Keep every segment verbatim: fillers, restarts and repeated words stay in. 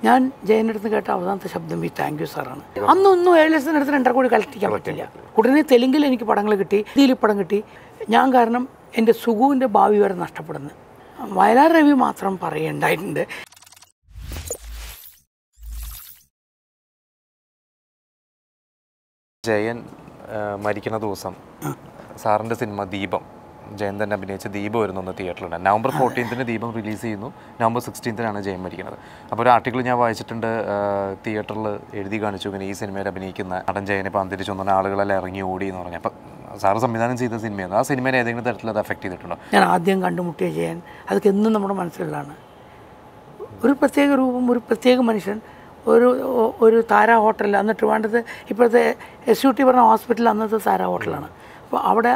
ഞാൻ ജയൻ്റെ അടുത്ത് കേട്ട അവസാനത്തെ ശബ്ദം ഈ താങ്ക് യു സാറാണ്. അന്നൊന്നും ഏഴ് ലക്ഷത്തിൻ്റെ അടുത്ത് രണ്ടര കോടി കളക്ട് ചെയ്യാൻ പറ്റില്ല. ഉടനെ തെലുങ്കിൽ എനിക്ക് പടങ്ങൾ കിട്ടി, ഹിന്ദിയിൽ പടം കിട്ടി. ഞാൻ കാരണം എൻ്റെ സുഖുവിൻ്റെ ഭാവി വരെ നഷ്ടപ്പെടുന്നു. വയലാർ രവി മാത്രം പറയേണ്ടായിട്ടുണ്ട്. ജയൻ മരിക്കുന്ന ദിവസം സാറിൻ്റെ സിനിമ ദീപം, ജയൻ തന്നെ അഭിനയിച്ച ദീപം വരുന്ന തിയേറ്ററിലുണ്ട്. നവംബർ ഫോർട്ടീൻത്തിന് ദീപം റിലീസ് ചെയ്യുന്നു, നവംബർ സിക്സ്റ്റീൻത്തിനാണ് ജയൻ മരിക്കുന്നത്. അപ്പോൾ ഒരു ആർട്ടിക്കിൾ ഞാൻ വായിച്ചിട്ടുണ്ട്, തിയേറ്ററിൽ എഴുതി കാണിച്ചു ഇങ്ങനെ ഈ സിനിമയിൽ അഭിനയിക്കുന്ന നടൻ ജയനെ ഇപ്പോൾ അന്തരിച്ചു വന്ന ആളുകളെല്ലാം ഇറങ്ങി ഓടി എന്ന് പറഞ്ഞു. അപ്പം സാറ് സംവിധാനം ചെയ്ത സിനിമയാണ്, ആ സിനിമയെ ഏതെങ്കിലും തരത്തിൽ അത് അഫക്റ്റ് ചെയ്തിട്ടുണ്ടോ? ഞാൻ ആദ്യം കണ്ടുമുട്ടിയ ജയൻ അതൊക്കെ എന്നും നമ്മുടെ മനസ്സിലുള്ളതാണ്. ഒരു പ്രത്യേക രൂപം, ഒരു പ്രത്യേക മനുഷ്യൻ, ഒരു ഒരു താര ഹോട്ടലിൽ അന്ന് ട്രിവാൻഡ്രത്ത് ഇപ്പോഴത്തെ എസ് യു ടി പറഞ്ഞ ഹോസ്പിറ്റൽ അന്നത്തെ താര ഹോട്ടലാണ്. അപ്പോൾ അവിടെ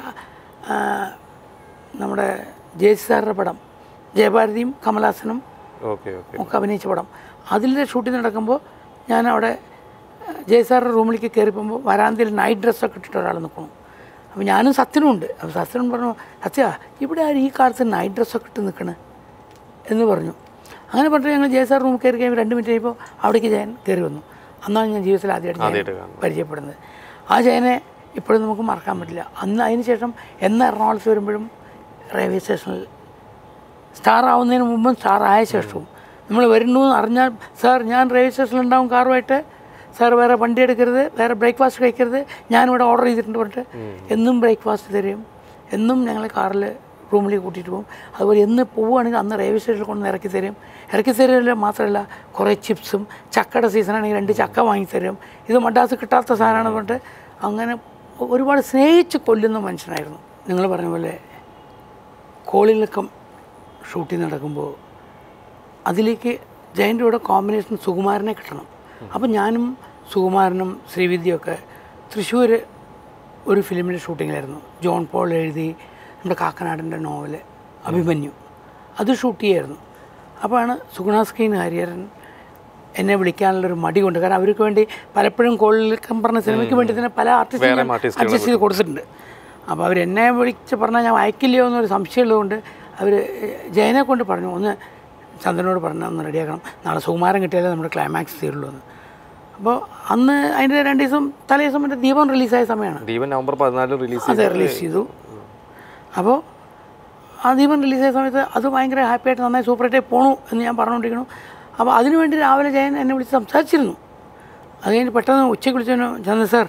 നമ്മുടെ ജയസി സാറിൻ്റെ പടം, ജയഭാരതിയും കമലഹാസനും ഒക്കെ അഭിനയിച്ച പടം, അതിലെ ഷൂട്ടിംഗ് നടക്കുമ്പോൾ ഞാൻ അവിടെ ജയ സാറിൻ്റെ റൂമിലേക്ക് കയറിപ്പോകുമ്പോൾ വരാന്തയിൽ നൈറ്റ് ഡ്രസ്സൊക്കെ ഇട്ടിട്ട് ഒരാൾ നിൽക്കണം. അപ്പോൾ ഞാനും സത്യനും ഉണ്ട്. അപ്പോൾ സത്യനും പറഞ്ഞു, സത്യ ഇവിടെ ആരും ഈ കാലത്ത് നൈറ്റ് ഡ്രസ്സൊക്കെ ഇട്ട് നിൽക്കണേ എന്ന് പറഞ്ഞു. അങ്ങനെ പറഞ്ഞിട്ട് ഞങ്ങൾ ജയ സാർ റൂമിൽ കയറി കഴിയുമ്പോൾ രണ്ട് മിനിറ്റ് കഴിയുമ്പോൾ അവിടേക്ക് ജയൻ കയറി വന്നു. അന്നാണ് ഞാൻ ജീവിതത്തിൽ ആദ്യമായിട്ട് പരിചയപ്പെടുന്നത്. ആ ജയനെ ഇപ്പോഴും നമുക്ക് മറക്കാൻ പറ്റില്ല. അന്ന് അതിന് ശേഷം എന്ന് എറണാകുളത്ത് വരുമ്പോഴും റെയിൽവേ സ്റ്റേഷനിൽ സ്റ്റാർ ആവുന്നതിന് മുമ്പും സ്റ്റാർ ആയ ശേഷവും നമ്മൾ വരുന്നു എന്ന് അറിഞ്ഞാൽ, സാർ ഞാൻ റെയിൽവേ സ്റ്റേഷനിലുണ്ടാവും കാറുമായിട്ട്, സാർ വേറെ വണ്ടി എടുക്കരുത്, വേറെ ബ്രേക്ക്ഫാസ്റ്റ് കഴിക്കരുത്, ഞാനിവിടെ ഓർഡർ ചെയ്തിട്ടുണ്ട് പറഞ്ഞിട്ട് എന്നും ബ്രേക്ക്ഫാസ്റ്റ് തരും, എന്നും ഞങ്ങൾ കാറിൽ റൂമിലേക്ക് കൂട്ടിയിട്ട് പോകും. അതുപോലെ എന്ന് പോവുകയാണെങ്കിൽ അന്ന് റെയിൽവേ സ്റ്റേഷനിൽ കൊണ്ട് ഇറക്കി തരും. ഇറക്കി തരില്ല മാത്രമല്ല, കുറേ ചിപ്സും, ചക്കയുടെ സീസണാണെങ്കിൽ രണ്ട് ചക്ക വാങ്ങിത്തരും. ഇത് മദ്രാസ് കിട്ടാത്ത സാധനമാണെന്ന് പറഞ്ഞിട്ട് അങ്ങനെ ഒരുപാട് സ്നേഹിച്ച് കൊല്ലുന്ന മനുഷ്യനായിരുന്നു. നിങ്ങൾ പറഞ്ഞ പോലെ കോളിളക്കം ഷൂട്ടിംഗ് നടക്കുമ്പോൾ അതിലേക്ക് ജയൻ്റെ കൂടെ കോമ്പിനേഷൻ സുകുമാരനെ കിട്ടണം. അപ്പം ഞാനും സുകുമാരനും ശ്രീവിദ്യയൊക്കെ തൃശ്ശൂർ ഒരു ഫിലിമിൻ്റെ ഷൂട്ടിങ്ങിലായിരുന്നു. ജോൺ പോൾ എഴുതി നമ്മുടെ കാക്കനാടിൻ്റെ നോവല് അഭിമന്യു, അത് ഷൂട്ട് ചെയ്യായിരുന്നു. അപ്പോഴാണ് സുഗുണാസ്കീൻ ഹരിഹരൻ എന്നെ വിളിക്കാനുള്ളൊരു മടി കൊണ്ട്, കാരണം അവർക്ക് വേണ്ടി പലപ്പോഴും കോളിളക്കം പറഞ്ഞ സിനിമയ്ക്ക് വേണ്ടി തന്നെ പല ആർട്ടിസ്റ്റുകളും അഡ്ജസ്റ്റ് ചെയ്ത് കൊടുത്തിട്ടുണ്ട്. അപ്പോൾ അവരെന്നെ വിളിച്ച് പറഞ്ഞാൽ ഞാൻ അയക്കില്ലയോ എന്നൊരു സംശയമുള്ളതുകൊണ്ട് അവർ ജയനെ കൊണ്ട് പറഞ്ഞു, ഒന്ന് ചന്ദ്രനോട് പറഞ്ഞാൽ ഒന്ന് റെഡിയാക്കണം, നാളെ സുകുമാരൻ കിട്ടിയാലേ നമ്മുടെ ക്ലൈമാക്സ് തീരുള്ളൂ എന്ന്. അപ്പോൾ അന്ന് അതിൻ്റെ രണ്ട് ദിവസം തലേ ദിവസം മറ്റേ ദീപം റിലീസായ സമയമാണ്. ദീപം നവംബർ പതിനാലിന് റിലീസ് അതെ റിലീസ് ചെയ്തു. അപ്പോൾ ആ ദീപം റിലീസായ സമയത്ത് അത് ഭയങ്കര ഹാപ്പിയായിട്ട് നന്നായി സൂപ്പറായിട്ടേ പോണു എന്ന് ഞാൻ പറഞ്ഞുകൊണ്ടിരിക്കുന്നു. അപ്പോൾ അതിനുവേണ്ടി രാവിലെ ജയൻ എന്നെ വിളിച്ച് സംസാരിച്ചിരുന്നു. അത് കഴിഞ്ഞ് പെട്ടെന്ന് ഉച്ചയ്ക്ക് വിളിച്ചു, ചന്ദ്ര സാർ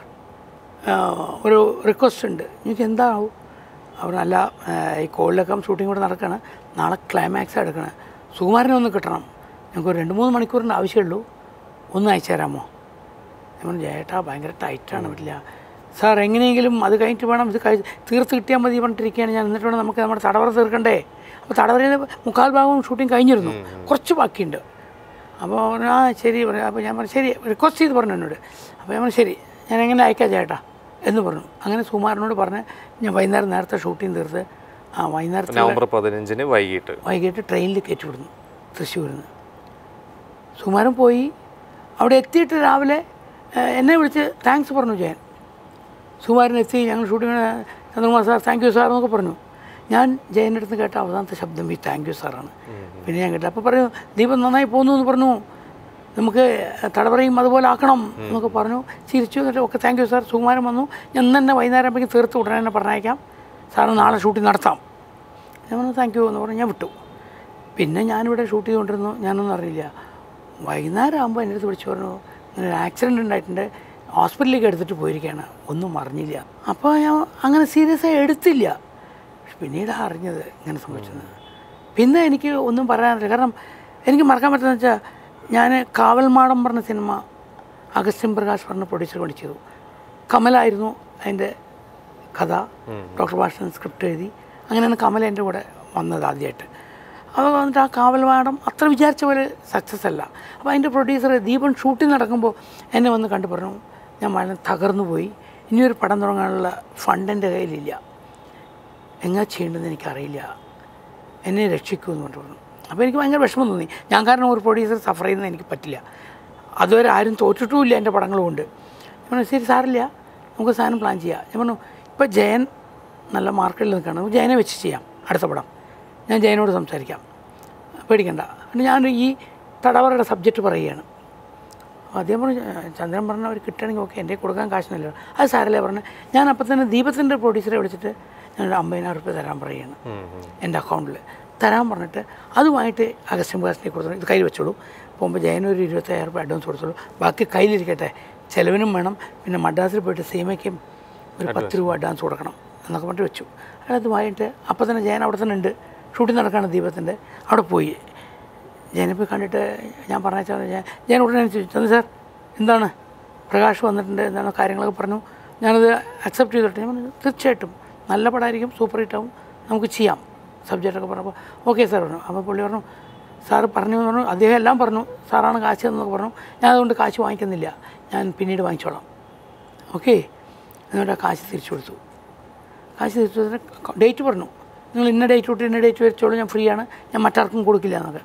ഒരു റിക്വസ്റ്റ് ഉണ്ട്. എനിക്ക് എന്താവും അവിടെ അല്ല, ഈ കോളിലൊക്കെ ഷൂട്ടിംഗ് കൂടെ നടക്കുകയാണ്, നാളെ ക്ലൈമാക്സ് എടുക്കണം, സുകുമാരനെ ഒന്ന് കിട്ടണം, ഞങ്ങൾക്ക് ഒരു രണ്ട് മൂന്ന് മണിക്കൂറിൻ്റെ ആവശ്യമുള്ളൂ, ഒന്ന് അയച്ചു തരാമോ? ഞാൻ പറഞ്ഞു, ചേട്ടാ ഭയങ്കര ടൈറ്റാണ്, പറ്റില്ല സാർ, എങ്ങനെയെങ്കിലും അത് കഴിഞ്ഞിട്ട് വേണം, ഇത് കഴി തീർത്ത് കിട്ടിയാൽ മതി പറഞ്ഞിട്ടിരിക്കുകയാണ് ഞാൻ. എന്നിട്ട് വേണം നമുക്ക് നമ്മുടെ തടവറ തീർക്കണ്ടേ. അപ്പോൾ തടവറയിൽ മുക്കാൽ ഭാഗവും ഷൂട്ടിംഗ് കഴിഞ്ഞിരുന്നു, കുറച്ച് ബാക്കിയുണ്ട്. അപ്പോൾ ആ ശരി പറഞ്ഞു. അപ്പോൾ ഞാൻ പറഞ്ഞു ശരി, റിക്വസ്റ്റ് ചെയ്ത് പറഞ്ഞു എന്നോട്. അപ്പോൾ ഞാൻ പറഞ്ഞു ശരി, ഞാൻ എങ്ങനെ അയക്കാം ചേട്ടാ എന്ന് പറഞ്ഞു. അങ്ങനെ സുകുമാരനോട് പറഞ്ഞ് ഞാൻ വൈകുന്നേരം നേരത്തെ ഷൂട്ടിംഗ് തീർത്ത് ആ വൈകുന്നേരത്തെ നവംബർ പതിനഞ്ചിന് വൈകിട്ട് വൈകിട്ട് ട്രെയിനിൽ കയറ്റി വിടുന്നു തൃശ്ശൂരിൽ നിന്ന്. സുകുമാരൻ പോയി. അവിടെ എത്തിയിട്ട് രാവിലെ എന്നെ വിളിച്ച് താങ്ക്സ് പറഞ്ഞു ജയൻ. സുകുമാരൻ എത്തി, ഞങ്ങൾ ഷൂട്ടിങ്ങിന് Chandrakumar sir thank you sir എന്നൊക്കെ പറഞ്ഞു. ഞാൻ ജയൻ്റെ അടുത്ത് കേട്ട അവസാനത്തെ ശബ്ദം ഈ താങ്ക് യു സാറാണ്. പിന്നെ ഞാൻ കേട്ടു. അപ്പോൾ പറഞ്ഞു, ദീപം നന്നായി പോകുന്നു എന്ന് പറഞ്ഞു, നമുക്ക് തടവറയും അതുപോലെ ആക്കണം എന്നൊക്കെ പറഞ്ഞു. ചിരിച്ചു. എന്നിട്ട് ഒക്കെ താങ്ക് യു സാർ. സുകുമാരൻ വന്നു. ഞാൻ ഇന്ന് തന്നെ വൈകുന്നേരം ആകുമ്പോഴേക്കും തീർത്ത് ഉടനെ തന്നെ പറഞ്ഞയക്കാം, സാറ് നാളെ ഷൂട്ടിംഗ് നടത്താം. ഞാൻ പറഞ്ഞു താങ്ക് യു എന്ന് പറഞ്ഞു ഞാൻ വിട്ടു. പിന്നെ ഞാനിവിടെ ഷൂട്ട് ചെയ്തുകൊണ്ടിരുന്നു, ഞാനൊന്നും അറിയില്ല. വൈകുന്നേരം ആകുമ്പോൾ എൻ്റെ അടുത്ത് വിളിച്ചു പറഞ്ഞു, ഇങ്ങനെ ഒരു ആക്സിഡൻറ്റ് ഉണ്ടായിട്ടുണ്ട്, ഹോസ്പിറ്റലിലേക്ക് എടുത്തിട്ട് പോയിരിക്കുകയാണ്, ഒന്നും അറിഞ്ഞില്ല. അപ്പോൾ ഞാൻ അങ്ങനെ സീരിയസ് ആയി എടുത്തില്ല. പിന്നീട് അറിഞ്ഞത് ഇങ്ങനെ സംഭവിച്ചത്. പിന്നെ എനിക്ക് ഒന്നും പറയാനില്ല. കാരണം എനിക്ക് മറക്കാൻ പറ്റുന്നത് വെച്ചാൽ ഞാൻ കാവൽമാടം പറഞ്ഞ സിനിമ അഗസ്റ്റിൻ പ്രകാശ് പറഞ്ഞ പ്രൊഡ്യൂസർ കൊണ്ട് ചെയ്തു. കമലായിരുന്നു അതിൻ്റെ കഥ, ഡോക്ടർ ഭാഷൻ സ്ക്രിപ്റ്റ് എഴുതി. അങ്ങനെയാണ് കമല എൻ്റെ കൂടെ വന്നത് ആദ്യമായിട്ട്. അപ്പോൾ വന്നിട്ട് ആ കാവൽമാടം അത്ര വിചാരിച്ച പോലെ സക്സസ് അല്ല. അപ്പോൾ അതിൻ്റെ പ്രൊഡ്യൂസർ ദീപൻ ഷൂട്ടിംഗ് നടക്കുമ്പോൾ എന്നെ വന്ന് കണ്ടു പറഞ്ഞു, ഞാൻ വളരെ തകർന്നു പോയി, ഇനിയൊരു പടം തുടങ്ങാനുള്ള ഫണ്ട് എൻ്റെ കയ്യിലില്ല, എങ്ങനെ ചെയ്യേണ്ടതെന്ന് എനിക്കറിയില്ല, എന്നെ രക്ഷിക്കുമെന്ന് പറഞ്ഞു. അപ്പോൾ എനിക്ക് ഭയങ്കര വിഷമം തോന്നി. ഞാൻ കാരണം ഒരു പ്രൊഡ്യൂസർ സഫർ ചെയ്യുന്നത് എനിക്ക് പറ്റില്ല. അതുവരെ ആരും തോറ്റിട്ടുമില്ല എൻ്റെ പടങ്ങളും കൊണ്ട്. ഞാൻ പറഞ്ഞു ശരി സാറില്ല, നമുക്ക് സാധനം പ്ലാൻ ചെയ്യാം. ഞാൻ പറഞ്ഞു ഇപ്പോൾ ജയൻ നല്ല മാർക്കറ്റിൽ നിൽക്കണം, ജയനെ വെച്ച് ചെയ്യാം അടുത്ത പടം, ഞാൻ ജയനോട് സംസാരിക്കാം, പേടിക്കണ്ട. പിന്നെ ഞാൻ ഈ തടവറയുടെ സബ്ജക്റ്റ് പറയുകയാണ്. അപ്പോൾ അദ്ദേഹം പറഞ്ഞു, ചന്ദ്രൻ പറഞ്ഞ അവർ കിട്ടുകയാണെങ്കിൽ ഓക്കെ, എൻ്റെ കൊടുക്കാൻ കാശിനല്ലോ. അത് സാരല്ലേ പറഞ്ഞു. ഞാൻ അപ്പം തന്നെ ദീപത്തിൻ്റെ പ്രൊഡ്യൂസറെ വിളിച്ചിട്ട് ഞാനൊരു അമ്പതിനായിരം റുപ്യ തരാൻ പറയുകയാണ് എൻ്റെ അക്കൗണ്ടിൽ. തരാൻ പറഞ്ഞിട്ട് അതുമായിട്ട് അഗസ്റ്റിൻ പ്രകാശിനെ കൊടുത്തു, ഇത് കയ്യിൽ വെച്ചോളൂ, പോകുമ്പോൾ ജയനൊരു ഇരുപത്തയ്യായിരം റുപ്യ അഡ്വാൻസ് കൊടുത്തോളൂ, ബാക്കി കയ്യിലിരിക്കട്ടെ, ചിലവിനും വേണം, പിന്നെ മദ്രാസിൽ പോയിട്ട് സീമയ്ക്കും ഒരു പത്ത് രൂപ അഡ്വാൻസ് കൊടുക്കണം എന്നൊക്കെ പറഞ്ഞിട്ട് വെച്ചു. അതുമായിട്ട് അപ്പം തന്നെ ജയൻ അവിടെ തന്നെ ഉണ്ട്, ഷൂട്ടിംഗ് നടക്കുകയാണ് ദീപത്തിൻ്റെ. അവിടെ പോയി ജയനെ പോയി കണ്ടിട്ട് ഞാൻ പറഞ്ഞാൽ ഞാൻ ജയൻ ഉടനെ ചോദിച്ചു, ചന്ദ്ര സാർ എന്താണ്, പ്രകാശ് വന്നിട്ടുണ്ട്, എന്താണ് കാര്യങ്ങളൊക്കെ പറഞ്ഞു, ഞാനത് അക്സെപ്റ്റ് ചെയ്തിട്ട് ഞാൻ പറഞ്ഞു തീർച്ചയായിട്ടും നല്ല പടമായിരിക്കും, സൂപ്പർ ഹിറ്റാവും, നമുക്ക് ചെയ്യാം സബ്ജക്റ്റൊക്കെ പറഞ്ഞപ്പോൾ ഓക്കെ സാർ പറഞ്ഞു. അപ്പോൾ പുള്ളി പറഞ്ഞു സാറ് പറഞ്ഞു പറഞ്ഞു അദ്ദേഹം എല്ലാം പറഞ്ഞു, സാറാണ് കാശ് എന്നൊക്കെ പറഞ്ഞു. ഞാൻ അതുകൊണ്ട് കാശ് വാങ്ങിക്കുന്നില്ല, ഞാൻ പിന്നീട് വാങ്ങിച്ചോളാം, ഓക്കെ. എന്നിട്ട് ആ കാശ് തിരിച്ചു കൊടുത്തു. കാശ് തിരിച്ചു കൊടുത്തിട്ട് ഡേറ്റ് പറഞ്ഞു, നിങ്ങൾ ഇന്ന ഡേറ്റ് തൊട്ട് ഇന്ന ഡേറ്റ് വെച്ചോളൂ, ഞാൻ ഫ്രീ ആണ്, ഞാൻ മറ്റാർക്കും കൊടുക്കില്ല എന്നൊക്കെ.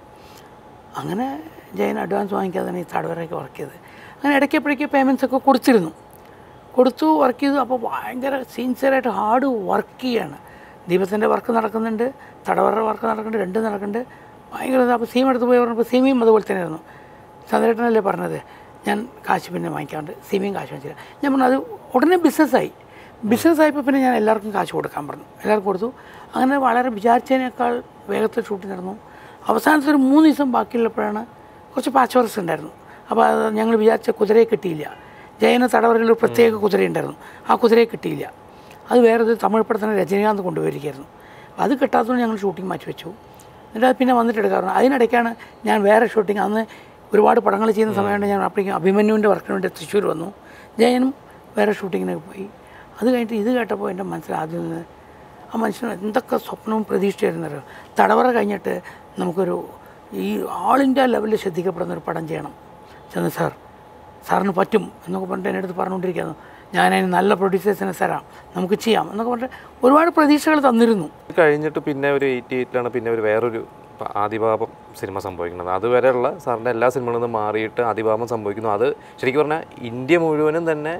അങ്ങനെ ജയൻ അഡ്വാൻസ് വാങ്ങിക്കാതെയാണ് ഈ തടവറയൊക്കെ വർക്ക് ചെയ്തത്. അങ്ങനെ ഇടയ്ക്കെപ്പോഴേക്ക് പേയ്മെൻറ്റ്സ് ഒക്കെ കൊടുത്തിരുന്നു, കൊടുത്തു വർക്ക് ചെയ്തു. അപ്പോൾ ഭയങ്കര സിൻസിയറായിട്ട് ഹാർഡ് വർക്ക് ചെയ്യാണ്. ദീപത്തിൻ്റെ വർക്ക് നടക്കുന്നുണ്ട്, തടവറയുടെ വർക്ക് നടക്കുന്നുണ്ട്, രണ്ടും നടക്കുന്നുണ്ട്. ഭയങ്കര. അപ്പോൾ സീമ എടുത്ത് പോയി പറഞ്ഞപ്പോൾ സീമയും അതുപോലെ തന്നെയായിരുന്നു. ചന്ദ്രേട്ടനല്ലേ പറഞ്ഞത് ഞാൻ കാശ് പിന്നെ വാങ്ങിക്കാറുണ്ട്, സീമയും കാശ് വാങ്ങിച്ചില്ല. ഞാൻ പറഞ്ഞു അത് ഉടനെ ബിസിനസ്സായി. ബിസിനസ്സായപ്പോൾ പിന്നെ ഞാൻ എല്ലാവർക്കും കാശ് കൊടുക്കാൻ പറഞ്ഞു, എല്ലാവർക്കും കൊടുത്തു. അങ്ങനെ വളരെ വിചാരിച്ചതിനേക്കാൾ വേഗത്തിൽ ഷൂട്ടിംഗ് നടന്നു. അവസാനത്തെ ഒരു മൂന്ന് ദിവസം ബാക്കിയുള്ളപ്പോഴാണ് കുറച്ച് പാച്ച് വർക്ക്സ് ഉണ്ടായിരുന്നു. അപ്പോൾ അത് ഞങ്ങൾ വിചാരിച്ച കുതിരയെ കിട്ടിയില്ല. ജയന് തടവറയിൽ ഒരു പ്രത്യേക കുതിരയുണ്ടായിരുന്നു, ആ കുതിരയെ കിട്ടിയില്ല. അത് വേറൊരു തമിഴ് പടത്തിന് രജനീകാന്ത് കൊണ്ടുപോയിരിക്കുകയായിരുന്നു. അത് കിട്ടാത്തതുകൊണ്ട് ഞങ്ങൾ ഷൂട്ടിംഗ് മാറ്റി വെച്ചു. എന്നിട്ട് അത് പിന്നെ വന്നിട്ട് എടുക്കാറുണ്ട്. അതിനിടയ്ക്കാണ് ഞാൻ വേറെ ഷൂട്ടിംഗ്, അന്ന് ഒരുപാട് പടങ്ങൾ ചെയ്യുന്ന സമയമുണ്ട്, ഞാൻ അപ്പോഴേക്കും അഭിമന്യുവിൻ്റെ വർക്കിന് വേണ്ടി തൃശ്ശൂർ വന്നു. ജയനും വേറെ ഷൂട്ടിങ്ങിനൊക്കെ പോയി. അത് കഴിഞ്ഞിട്ട് ഇത് കേട്ടപ്പോൾ എൻ്റെ മനസ്സിൽ ആദ്യം നിന്ന് ആ മനുഷ്യന് എന്തൊക്കെ സ്വപ്നവും പ്രതീക്ഷിച്ചായിരുന്നല്ലോ. തടവറ കഴിഞ്ഞിട്ട് നമുക്കൊരു ഈ ഓൾ ഇന്ത്യ ലെവലിൽ ശ്രദ്ധിക്കപ്പെടുന്നൊരു പടം ചെയ്യണം ചെന്ന് സാർ, സാറിന് പറ്റും എന്നൊക്കെ പറഞ്ഞിട്ട് എൻ്റെ അടുത്ത് പറഞ്ഞുകൊണ്ടിരിക്കുന്നു. ഞാനതിന് നല്ല പ്രൊഡ്യൂസേഴ്സിനെ തരാം, നമുക്ക് ചെയ്യാം എന്നൊക്കെ പറഞ്ഞിട്ട് ഒരുപാട് പ്രതീക്ഷകൾ തന്നിരുന്നു. കഴിഞ്ഞിട്ട് പിന്നെ ഒരു എയ്റ്റി എയ്റ്റിലാണ് പിന്നെ ഒരു വേറൊരു ആദിഭാവം സിനിമ സംഭവിക്കുന്നത്. അതുവരെയുള്ള സാറിൻ്റെ എല്ലാ സിനിമകളിൽ നിന്ന് മാറിയിട്ട് ആദിഭാവം സംഭവിക്കുന്നു. അത് ശരിക്കും പറഞ്ഞാൽ ഇന്ത്യ മുഴുവനും തന്നെ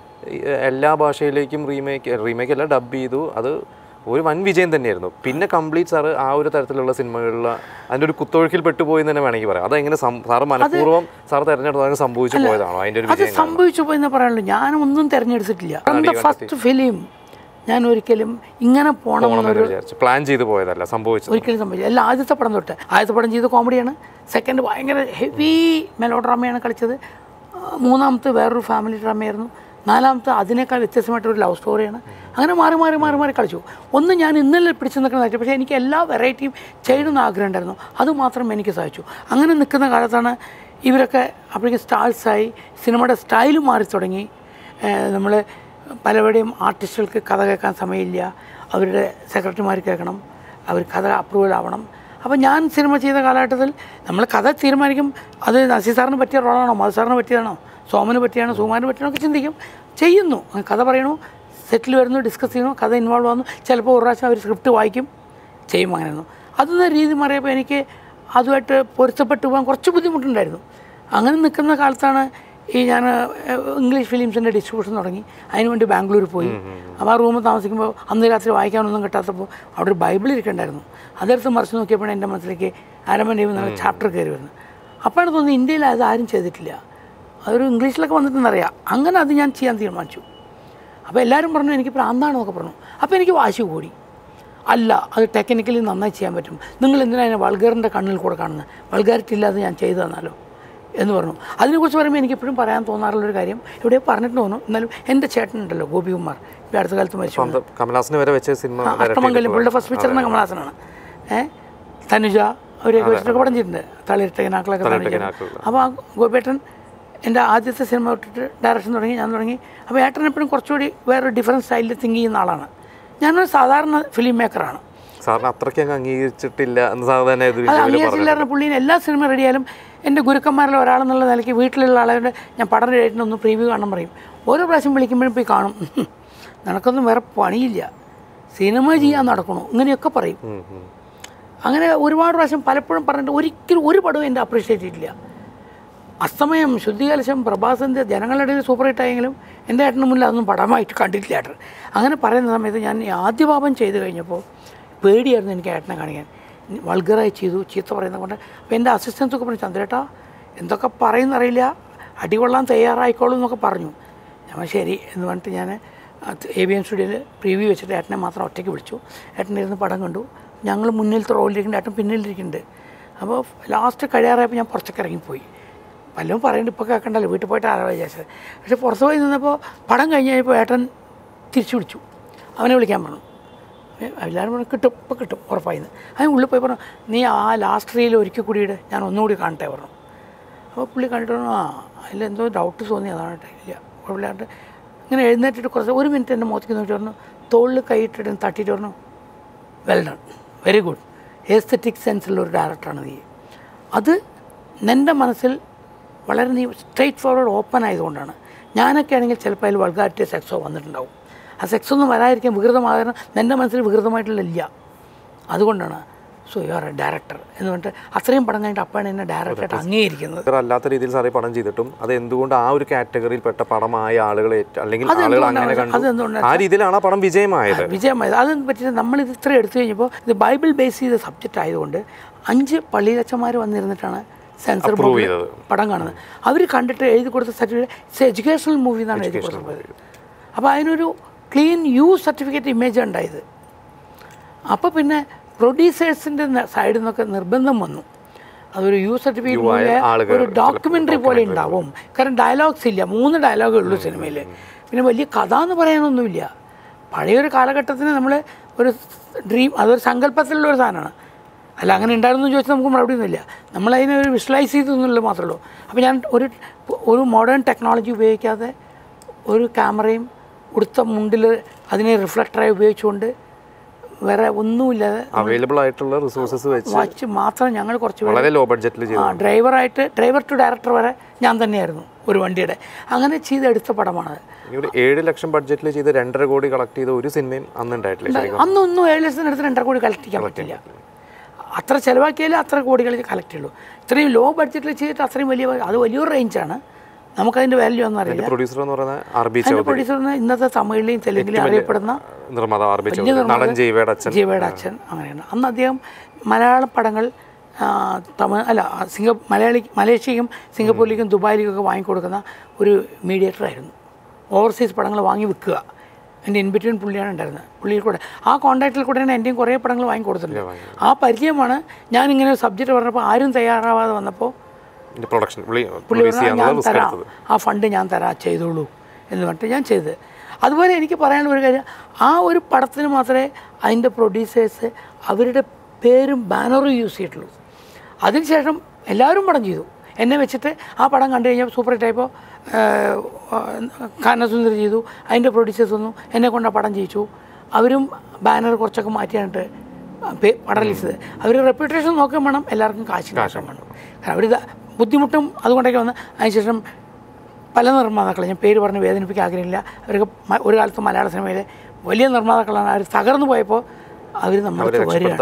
എല്ലാ ഭാഷയിലേക്കും റീമേക്ക് റീമേക്ക് അല്ല ഡബ് ചെയ്തു. അത് ഒരു വൻ വിജയം തന്നെയായിരുന്നു. പിന്നെ കംപ്ലീറ്റ് സാറ് ആ ഒരു തരത്തിലുള്ള സിനിമകളിൽ അതിൻ്റെ ഒരു കുത്തൊഴുക്കിൽ പെട്ടുപോയി എന്ന് തന്നെ വേണമെങ്കിൽ പറയാം. അതെങ്ങനെ സാറ് മനഃപൂർവ്വം സാർ തിരഞ്ഞെടുത്ത് സംഭവിച്ചു പോയതാണോ അതിൻ്റെ ഒരു വിജയം? സംഭവിച്ചു പോയെന്ന് പറയാനുള്ളൂ. ഞാനൊന്നും തിരഞ്ഞെടുത്തിട്ടില്ല. ഫസ്റ്റ് ഫിലിം ഞാൻ ഒരിക്കലും ഇങ്ങനെ പോകണമെന്നൊരു പ്ലാൻ ചെയ്ത് പോയതല്ല, സംഭവിച്ചു ഒരിക്കലും സംഭവിച്ചു. അല്ല, ആദ്യത്തെ പടം തൊട്ട് ആദ്യത്തെ പടം ചെയ്ത കോമഡിയാണ്. സെക്കൻഡ് ഭയങ്കര ഹെവി മെലോ ഡ്രാമയാണ് കളിച്ചത്. മൂന്നാമത്തെ വേറൊരു ഫാമിലി ഡ്രാമയായിരുന്നു. നാലാമത്തെ അതിനേക്കാൾ വ്യത്യസ്തമായിട്ടൊരു ലവ് സ്റ്റോറിയാണ്. അങ്ങനെ മാറി മാറി മാറി മാറി കളിച്ചു. ഒന്ന് ഞാൻ ഇന്നലെ പിടിച്ചു നിൽക്കുന്ന, പക്ഷേ എനിക്ക് എല്ലാ വെറൈറ്റിയും ചെയ്യണമെന്ന് ആഗ്രഹം ഉണ്ടായിരുന്നു. അതുമാത്രം എനിക്ക് സാധിച്ചു. അങ്ങനെ നിൽക്കുന്ന കാലത്താണ് ഇവരൊക്കെ അപ്പോഴേക്കും സ്റ്റാൾസായി, സിനിമയുടെ സ്റ്റൈലും മാറി തുടങ്ങി. നമ്മൾ പലരുടെയും ആർട്ടിസ്റ്റുകൾക്ക് കഥ കേൾക്കാൻ സമയമില്ല, അവരുടെ സെക്രട്ടറിമാർ കേൾക്കണം, അവർ കഥ അപ്രൂവൽ ആവണം. അപ്പോൾ ഞാൻ സിനിമ ചെയ്ത കാലഘട്ടത്തിൽ നമ്മൾ കഥ തീരുമാനിക്കും, അത് നസീർ സാറിന് പറ്റിയ റോളാണോ, മധു സാറിന് പറ്റിയതാണോ, സോമന് പറ്റിയാണോ, സുമാന് പറ്റിയാണോ ഒക്കെ ചിന്തിക്കും, ചെയ്യുന്നു. കഥ പറയണു, സെറ്റിൽ വരുന്നു, ഡിസ്കസ് ചെയ്യുന്നു, കഥ ഇൻവോൾവ് ആവുന്നു. ചിലപ്പോൾ ഒരു പ്രാവശ്യം അവർ സ്ക്രിപ്റ്റ് വായിക്കും, ചെയ്യും. അങ്ങനെയായിരുന്നു. അതൊന്ന രീതി മാറിയപ്പോൾ എനിക്ക് അതുമായിട്ട് പൊരുത്തപ്പെട്ടു പോകാൻ കുറച്ച് ബുദ്ധിമുട്ടുണ്ടായിരുന്നു. അങ്ങനെ നിൽക്കുന്ന കാലത്താണ് ഈ ഞാൻ ഇംഗ്ലീഷ് ഫിലിംസിൻ്റെ ഡിസ്ട്രിബ്യൂഷൻ തുടങ്ങി. അതിനുവേണ്ടി ബാംഗ്ലൂർ പോയി. അപ്പോൾ ആ റൂമിൽ താമസിക്കുമ്പോൾ അന്ന് രാത്രി വായിക്കാനൊന്നും കിട്ടാത്തപ്പോൾ അവിടെ ഒരു ബൈബിൾ ഇരിക്കണ്ടായിരുന്നു. അതെടുത്ത് മറിച്ച് നോക്കിയപ്പോഴാണ് എൻ്റെ മനസ്സിലേക്ക് ആരമൻ ദൈവം എന്നുള്ള ചാപ്റ്റർ കയറി വരുന്നത്. അപ്പോഴാണ് തോന്നുന്നത് ഇന്ത്യയിൽ അത് ആരും ചെയ്തിട്ടില്ല, അതൊരു ഇംഗ്ലീഷിലൊക്കെ വന്നിട്ടെന്നറിയാം. അങ്ങനെ അത് ഞാൻ ചെയ്യാൻ തീരുമാനിച്ചു. അപ്പോൾ എല്ലാവരും പറഞ്ഞു എനിക്ക് പ്രാന്താണെന്നൊക്കെ പറഞ്ഞു. അപ്പോൾ എനിക്ക് വാശി കൂടി. അല്ല, അത് ടെക്നിക്കലി നന്നായി ചെയ്യാൻ പറ്റും, നിങ്ങൾ എന്തിനാ അതിനെ വൾഗറിൻ്റെ കണ്ണിൽ കൂടെ കാണുന്നത്, വൾഗാരിറ്റി ഇല്ലാതെ ഞാൻ ചെയ്തു തന്നാലോ എന്ന് പറഞ്ഞു. അതിനെക്കുറിച്ച് പറയുമ്പോൾ എനിക്കെപ്പോഴും പറയാൻ തോന്നാറുള്ളൊരു കാര്യം ഇവിടെ പറഞ്ഞിട്ട് തോന്നും. എന്നാലും എൻ്റെ ചേട്ടനുണ്ടല്ലോ ഗോപികുമാർ, ഇപ്പോൾ അടുത്ത കാലത്ത് മരിച്ചു, കമലഹാസന് വരെ വെച്ച സിനിമ അഷ്ടമംഗലം, പുള്ളിയുടെ ഫസ്റ്റ് പിക്ചറിന് കമലഹാസനാണ്. ഏഹ് തനുജ അവരെയൊക്കെ വെച്ചിട്ടൊക്കെ പടം ചെയ്തിട്ടുണ്ട്, തളിരിട്ടനാക്കളൊക്കെ തനുജ. അപ്പോൾ ആ ഗോപിയേട്ടൻ എൻ്റെ ആദ്യത്തെ സിനിമ തൊട്ടിട്ട് ഡയറക്ഷൻ തുടങ്ങി, ഞാൻ തുടങ്ങി. അപ്പോൾ ഏട്ടൻ എപ്പോഴും കുറച്ചുകൂടി വേറൊരു ഡിഫറൻറ്റ് സ്റ്റൈലിൽ തിങ്ക് ചെയ്യുന്ന ആളാണ്. ഞാനൊരു സാധാരണ ഫിലിം മേക്കറാണ്. സാറിന് അത്രയ്ക്ക് അങ്ങ് അംഗീകരിച്ചിട്ടില്ല എന്ന് സാധാരണ അത് അംഗീകരിച്ചില്ലായിരുന്നു. പുള്ളീനെ എല്ലാ സിനിമ റെഡിയായാലും എൻ്റെ ഗുരുക്കന്മാരിൽ ഒരാളെന്നുള്ള നിലയ്ക്ക് വീട്ടിലുള്ള ആളുകളുടെ ഞാൻ പഠന ഡേറ്റിനൊന്ന് പ്രീവ്യൂ കാണാൻ പറയും. ഓരോ പ്രാവശ്യം വിളിക്കുമ്പോഴും പോയി കാണും, നിനക്കൊന്നും വേറെ പണിയില്ല, സിനിമ ചെയ്യാൻ നടക്കണോ, ഇങ്ങനെയൊക്കെ പറയും. അങ്ങനെ ഒരുപാട് പ്രാവശ്യം പലപ്പോഴും പറഞ്ഞിട്ട് ഒരിക്കലും ഒരു പടവും എൻ്റെ അപ്രീഷിയേറ്റ് ചെയ്തിട്ടില്ല. അസ്തമയം, ശുദ്ധികലശം, പ്രഭാസൻ്റെ ജനങ്ങളുടെ ഇടയിൽ സൂപ്പർ ഹിറ്റായെങ്കിലും എൻ്റെ ഏട്ടന് മുന്നിൽ അതൊന്നും പടമായിട്ട് കണ്ടിട്ടില്ല ഏട്ടൻ. അങ്ങനെ പറയുന്ന സമയത്ത് ഞാൻ ആദ്യ പാപം ചെയ്ത് കഴിഞ്ഞപ്പോൾ പേടിയായിരുന്നു എനിക്ക് ഏട്ടനെ കാണിക്കാൻ. വൾഗറായി ചെയ്തു, ചീത്ത പറയുന്നത് കൊണ്ട്. അപ്പോൾ എൻ്റെ അസിസ്റ്റൻസൊക്കെ പറഞ്ഞു, ചന്ദ്രേട്ടാ എന്തൊക്കെ പറയുന്നറിയില്ല, അടികൊള്ളാൻ തയ്യാറായിക്കോളും എന്നൊക്കെ പറഞ്ഞു. ഞാൻ ശരി എന്ന് പറഞ്ഞിട്ട് ഞാൻ എ ബി എം സ്റ്റുഡിയോയിൽ പ്രിവ്യൂ വെച്ചിട്ട് ഏട്ടനെ മാത്രം ഒറ്റയ്ക്ക് വിളിച്ചു. ഏട്ടനെ ഇരുന്ന് പടം കണ്ടു. ഞങ്ങൾ മുന്നിലത്തെ റോളിലിരിക്കുന്നുണ്ട്, ഏട്ടൻ പിന്നിലിരിക്കുന്നുണ്ട്. അപ്പോൾ ലാസ്റ്റ് കഴിയാറായപ്പോൾ ഞാൻ പുറത്തൊക്കെ ഇറങ്ങിപ്പോയി. പലരും പറയുന്നുണ്ട് ഇപ്പോൾ കേൾക്കണ്ടല്ലോ, വീട്ടിൽ പോയിട്ട് ആരാ വിചാരിച്ചത്. പക്ഷേ പുറത്ത് പോയി നിന്നപ്പോൾ പടം കഴിഞ്ഞ് കഴിഞ്ഞപ്പോൾ ഏട്ടൻ തിരിച്ചു വിളിച്ചു, അവനെ വിളിക്കാൻ പറഞ്ഞു. എല്ലാവരും പറഞ്ഞു കിട്ടും, ഇപ്പോൾ കിട്ടും ഉറപ്പായിന്ന്. അതിന് ഉള്ളിൽ പോയി പറഞ്ഞു, നീ ആ ലാസ്റ്റ് റീൽ ഒരിക്കൽ കൂടിയിട്ട് ഞാൻ ഒന്നുകൂടി കാണട്ടെ പറഞ്ഞു. അപ്പോൾ പുള്ളി കണ്ടിട്ട് പറഞ്ഞു, ആ അതിലെന്തോ ഡൗട്ട് തോന്നി, അതാണ് കേട്ടോ. ഇല്ല കുഴപ്പമില്ലാണ്ട് ഇങ്ങനെ എഴുന്നേറ്റിട്ട് കുറച്ച് ഒരു മിനിറ്റ് എൻ്റെ മുഖത്തേക്ക് നോക്കി പറഞ്ഞു, തോളിൽ കൈയിട്ടിട്ട് തട്ടിയിട്ട് പറഞ്ഞു, well done, very good, aesthetic സെൻസിലുള്ളൊരു ഡയറക്ടറാണ് നീ. അത് എൻ്റെ മനസ്സിൽ വളരെ നീ സ്ട്രെയിറ്റ് ഫോർവേഡ് ഓപ്പൺ ആയതുകൊണ്ടാണ്. ഞാനൊക്കെ ആണെങ്കിൽ ചിലപ്പോൾ അതിൽ വൾഗാരിറ്റി സെക്സോ വന്നിട്ടുണ്ടാവും. ആ സെക്സൊന്നും വരാതിരിക്കാൻ വികൃതമാകാൻ എൻ്റെ മനസ്സിൽ വികൃതമായിട്ടുള്ളില്ല. അതുകൊണ്ടാണ് so you are a director എന്ന് പറഞ്ഞിട്ട് അത്രയും പടം കഴിഞ്ഞിട്ട് അപ്പാണ് എന്നെ ഡയറക്ടറായിട്ട് അംഗീകരിക്കുന്നത്. അല്ലാത്ത രീതിയിൽ സാറേ പടം ചെയ്തിട്ടും അത് എന്തുകൊണ്ട് ആ ഒരു കാറ്റഗറിയിൽ പെട്ട പടമായ ആളുകളെ അല്ലെങ്കിൽ ആളുകൾ അങ്ങനെ കണ്ടു ആ രീതിയിലാണ് ആ പടം വിജയമായത് വിജയമായത് അതിനെ പറ്റിയിട്ട് നമ്മളിത് ഇത്ര എടുത്തു കഴിഞ്ഞപ്പോൾ ഇത് ബൈബിൾ ബേസ് ചെയ്ത സബ്ജക്റ്റ് ആയതുകൊണ്ട് അഞ്ച് പള്ളിയിലച്ചന്മാർ വന്നിരുന്നിട്ടാണ് സെൻസർ ബോർഡിൽ പടം കാണുന്നത്. അവർ കണ്ടിട്ട് എഴുതി കൊടുത്ത സർട്ടിഫിക്കറ്റ് ഇറ്റ്സ് എഡ്യൂക്കേഷണൽ മൂവി എന്നാണ് എഴുതി കൊടുത്തത്. അപ്പോൾ അതിനൊരു ക്ലീൻ യു സർട്ടിഫിക്കറ്റ് ഇമേജ് ഉണ്ടായത്. അപ്പോൾ പിന്നെ പ്രൊഡ്യൂസേഴ്സിൻ്റെ സൈഡിൽ നിന്നൊക്കെ നിർബന്ധം വന്നു, അതൊരു യു സർട്ടിഫിക്കറ്റ് പോലെ ഒരു ഡോക്യുമെൻ്ററി പോലെ ഉണ്ടാവും. കാരണം ഡയലോഗ്സ് ഇല്ല, മൂന്ന് ഡയലോഗേ ഉള്ളൂ സിനിമയിൽ. പിന്നെ വലിയ കഥ എന്ന് പറയാനൊന്നുമില്ല. പഴയൊരു കാലഘട്ടത്തിന് നമ്മൾ ഒരു ഡ്രീം, അതൊരു സങ്കല്പത്തിലുള്ളൊരു സാധനമാണ്. അല്ല അങ്ങനെ ഉണ്ടായിരുന്നു ചോദിച്ചാൽ നമുക്ക് മറുപടി ഒന്നുമില്ല. നമ്മളതിനെ ഒരു വിഷ്വലൈസ് ചെയ്തു എന്നുള്ളത് മാത്രമേ ഉള്ളൂ. അപ്പോൾ ഞാൻ ഒരു ഒരു മോഡേൺ ടെക്നോളജി ഉപയോഗിക്കാതെ ഒരു ക്യാമറയും ഉടുത്ത മുണ്ടിൽ അതിനെ റിഫ്ലക്ടറായി ഉപയോഗിച്ചുകൊണ്ട് വേറെ ഒന്നുമില്ലാതെ അവൈലബിൾ ആയിട്ടുള്ള റിസോഴ്സസ് വെച്ച് മാത്രം ഞങ്ങൾ കുറച്ച് വളരെ ലോ ബഡ്ജറ്റിൽ ഡ്രൈവറായിട്ട് ഡ്രൈവർ ടു ഡയറക്ടർ വരെ ഞാൻ തന്നെയായിരുന്നു ഒരു വണ്ടിയുടെ. അങ്ങനെ ചെയ്തെടുത്ത പടമാണ്. ഏഴ് ലക്ഷം ബഡ്ജറ്റിൽ ചെയ്ത് രണ്ടര കോടി കളക്ട് ചെയ്ത ഒരു സിനിമയും അന്നുണ്ടായിട്ടില്ല. അന്നൊന്നും ഏഴ് ലക്ഷത്തിന് അടുത്ത് രണ്ടര കോടി കളക്ട് ചെയ്യാൻ പറ്റില്ല. അത്ര ചിലവാക്കിയാലേ അത്ര കോടികൾ കളക്ട് ചെയ്യുള്ളൂ. ഇത്രയും ലോ ബഡ്ജറ്റിൽ ചെയ്തിട്ട് അത്രയും വലിയ അത് വലിയൊരു റേഞ്ചാണ്. നമുക്കതിൻ്റെ വാല്യൂ ഒന്നും അറിയില്ല. പ്രൊഡ്യൂസർ എന്ന് പറയുന്നത് അതിൻ്റെ പ്രൊഡ്യൂസർ ഇന്നത്തെ തമിഴിലെയും തെലുങ്കിലും അറിയപ്പെടുന്ന ജീവയുടെ അച്ഛൻ അങ്ങനെയാണ്. അന്ന് അദ്ദേഹം മലയാളം പടങ്ങൾ തമിഴ് അല്ല സിംഗ മലയാളി മലേഷ്യയ്ക്കും സിംഗപ്പൂരിലേക്കും ദുബായിലേക്കൊക്കെ വാങ്ങിക്കൊടുക്കുന്ന ഒരു മീഡിയേറ്ററായിരുന്നു. ഓവർസീസ് പടങ്ങൾ വാങ്ങി വിൽക്കുക. എൻ്റെ ഇൻബിറ്റ്വീൻ പുള്ളിയാണ് ഉണ്ടായിരുന്നത്. പുള്ളിയിൽ കൂടെ ആ കോൺടാക്റ്റിൽ കൂടെയാണ് എൻ്റെയും കുറേ പടങ്ങൾ വാങ്ങി കൊടുത്തിട്ടുണ്ട്. ആ പരിചയമാണ് ഞാനിങ്ങനെ ഒരു സബ്ജക്റ്റ് പറഞ്ഞപ്പോൾ ആരും തയ്യാറാവാതെ വന്നപ്പോൾ പുള്ളി ഞാൻ തരാം, ആ ഫണ്ട് ഞാൻ തരാം, ചെയ്തോളൂ എന്ന് പറഞ്ഞിട്ട് ഞാൻ ചെയ്തത്. അതുപോലെ എനിക്ക് പറയാനുള്ള ഒരു കാര്യം, ആ ഒരു പടത്തിന് മാത്രമേ അതിൻ്റെ പ്രൊഡ്യൂസേഴ്സ് അവരുടെ പേരും ബാനറും യൂസ് ചെയ്തിട്ടുള്ളൂ. അതിനുശേഷം എല്ലാവരും പടം ചെയ്തു. എന്നെ വെച്ചിട്ട് ആ പടം കണ്ടു കഴിഞ്ഞാൽ സൂപ്പർ ഹിറ്റായപ്പോൾ കാനസുന്ദരി ചെയ്തു. അതിൻ്റെ പ്രൊഡ്യൂസേഴ്സ് വന്നു, എന്നെ കൊണ്ട് ആ പടം ചെയ്യിച്ചു. അവരും ബാനർ കുറച്ചൊക്കെ മാറ്റിയാണിട്ട് പടം റിലീസ് ചെയ്തത്. അവർ റെപ്യൂട്ടേഷൻ നോക്കാൻ വേണം, എല്ലാവർക്കും കാശിന് ആക്കാൻ വേണം. കാരണം അവർ ബുദ്ധിമുട്ടും അതുകൊണ്ടൊക്കെ വന്ന് അതിനുശേഷം പല നിർമ്മാതാക്കൾ, ഞാൻ പേര് പറഞ്ഞ് വേദനിപ്പിക്കാൻ ആഗ്രഹമില്ല, അവർക്ക് ഒരു കാലത്ത് മലയാള സിനിമയിലെ വലിയ നിർമ്മാതാക്കളാണ്. അവർ തകർന്നു പോയപ്പോൾ അവർ നമ്മളെ വരികയാണ്.